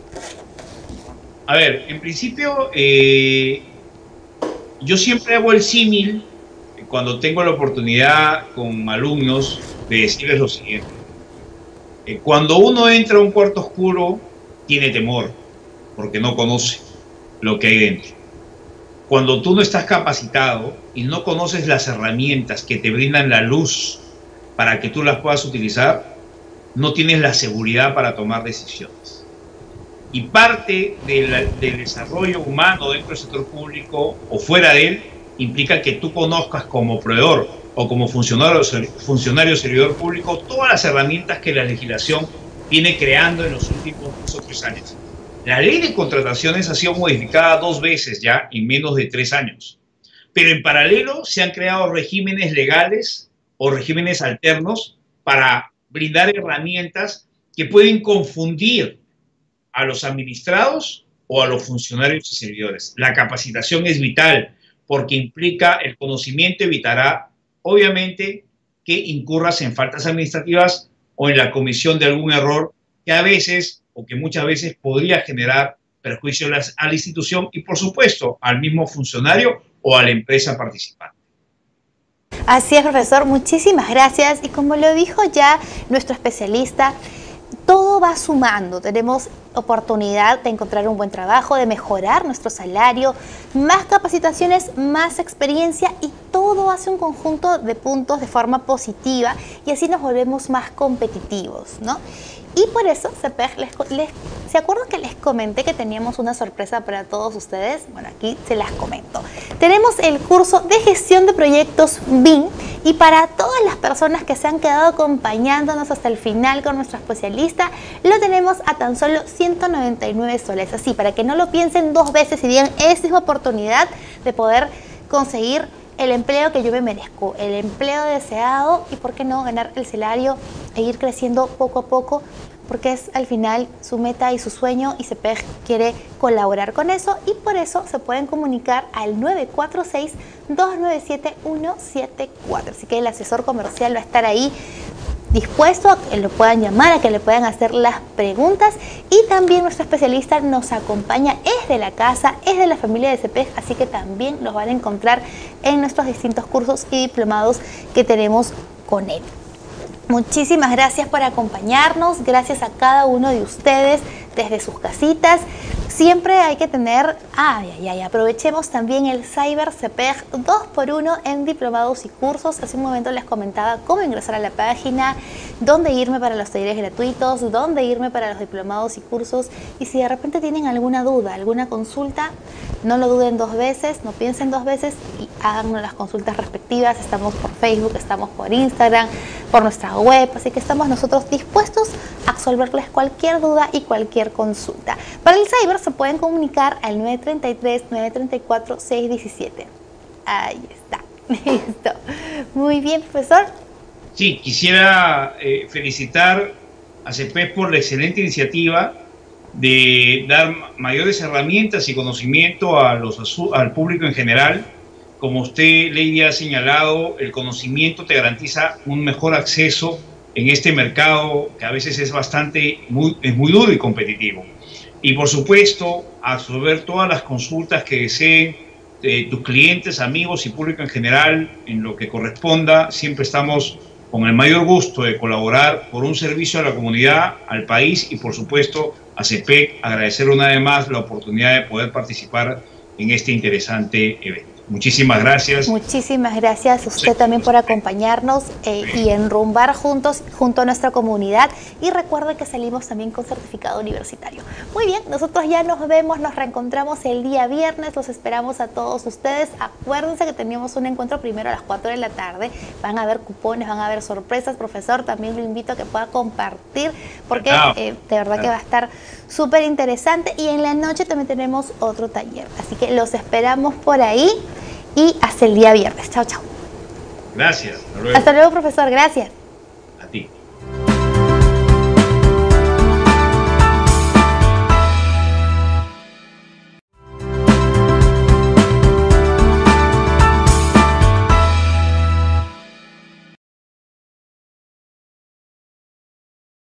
A ver, en principio, eh, yo siempre hago el símil cuando tengo la oportunidad con alumnos de decirles lo siguiente. Eh, cuando uno entra a un cuarto oscuro, tiene temor, porque no conoce lo que hay dentro. Cuando tú no estás capacitado y no conoces las herramientas que te brindan la luz para que tú las puedas utilizar, no tienes la seguridad para tomar decisiones. Y parte de la, del desarrollo humano dentro del sector público o fuera de él implica que tú conozcas como proveedor o como funcionario, funcionario servidor público todas las herramientas que la legislación viene creando en los últimos dos o tres años. La ley de contrataciones ha sido modificada dos veces ya en menos de tres años. Pero en paralelo se han creado regímenes legales o regímenes alternos para brindar herramientas que pueden confundir a los administrados o a los funcionarios y servidores. La capacitación es vital porque implica el conocimiento, evitará obviamente que incurras en faltas administrativas o en la comisión de algún error que a veces o que muchas veces podría generar perjuicio a la, a la institución y, por supuesto, al mismo funcionario o a la empresa participante. Así es, profesor. Muchísimas gracias. Y como lo dijo ya nuestro especialista, todo va sumando. Tenemos oportunidad de encontrar un buen trabajo, de mejorar nuestro salario, más capacitaciones, más experiencia y todo hace un conjunto de puntos de forma positiva y así nos volvemos más competitivos, ¿no? Y por eso, C P E G, les, les, ¿se acuerdan que les comenté que teníamos una sorpresa para todos ustedes? Bueno, aquí se las comento. Tenemos el curso de gestión de proyectos B I M Y para todas las personas que se han quedado acompañándonos hasta el final con nuestro especialista, lo tenemos a tan solo ciento noventa y nueve soles. Así, para que no lo piensen dos veces y digan, esta es mi oportunidad de poder conseguir el empleo que yo me merezco, el empleo deseado y por qué no ganar el salario e ir creciendo poco a poco, porque es al final su meta y su sueño y CEPEG quiere colaborar con eso, y por eso se pueden comunicar al nueve cuatro seis, dos nueve siete, uno siete cuatro. Así que el asesor comercial va a estar ahí dispuesto a que lo puedan llamar, a que le puedan hacer las preguntas, y también nuestro especialista nos acompaña, es de la casa, es de la familia de CEPEG, así que también los van a encontrar en nuestros distintos cursos y diplomados que tenemos con él. Muchísimas gracias por acompañarnos, gracias a cada uno de ustedes desde sus casitas. Siempre hay que tener, ay, ay, ay, aprovechemos también el Cyber CEPEG dos por uno en diplomados y cursos. Hace un momento les comentaba cómo ingresar a la página, dónde irme para los talleres gratuitos, dónde irme para los diplomados y cursos. Y si de repente tienen alguna duda, alguna consulta, no lo duden dos veces, no piensen dos veces y háganos las consultas respectivas. Estamos por Facebook, estamos por Instagram, por nuestra web, así que estamos nosotros dispuestos a resolverles cualquier duda y cualquier consulta. Para el Cyber se pueden comunicar al nueve tres tres, nueve tres cuatro, seis uno siete. Ahí está, listo. Muy bien, profesor. Sí, quisiera eh, felicitar a CEPEG por la excelente iniciativa de dar mayores herramientas y conocimiento a los, al público en general. Como usted, Lady, ha señalado, el conocimiento te garantiza un mejor acceso en este mercado que a veces es bastante, muy, es muy duro y competitivo. Y por supuesto, absorber todas las consultas que deseen eh, tus clientes, amigos y público en general en lo que corresponda. Siempre estamos con el mayor gusto de colaborar por un servicio a la comunidad, al país y por supuesto a CEPEG. Agradecer una vez más la oportunidad de poder participar en este interesante evento. Muchísimas gracias. Muchísimas gracias a usted también por acompañarnos eh, y enrumbar juntos junto a nuestra comunidad. Y recuerden que salimos también con certificado universitario. Muy bien, nosotros ya nos vemos, nos reencontramos el día viernes. Los esperamos a todos ustedes. Acuérdense que teníamos un encuentro primero a las cuatro de la tarde. Van a haber cupones, van a haber sorpresas. Profesor, también lo invito a que pueda compartir porque eh, de verdad que va a estar súper interesante. Y en la noche también tenemos otro taller. Así que los esperamos por ahí. Y hasta el día viernes. Chao, chao. Gracias. Hasta luego. Hasta luego, profesor. Gracias.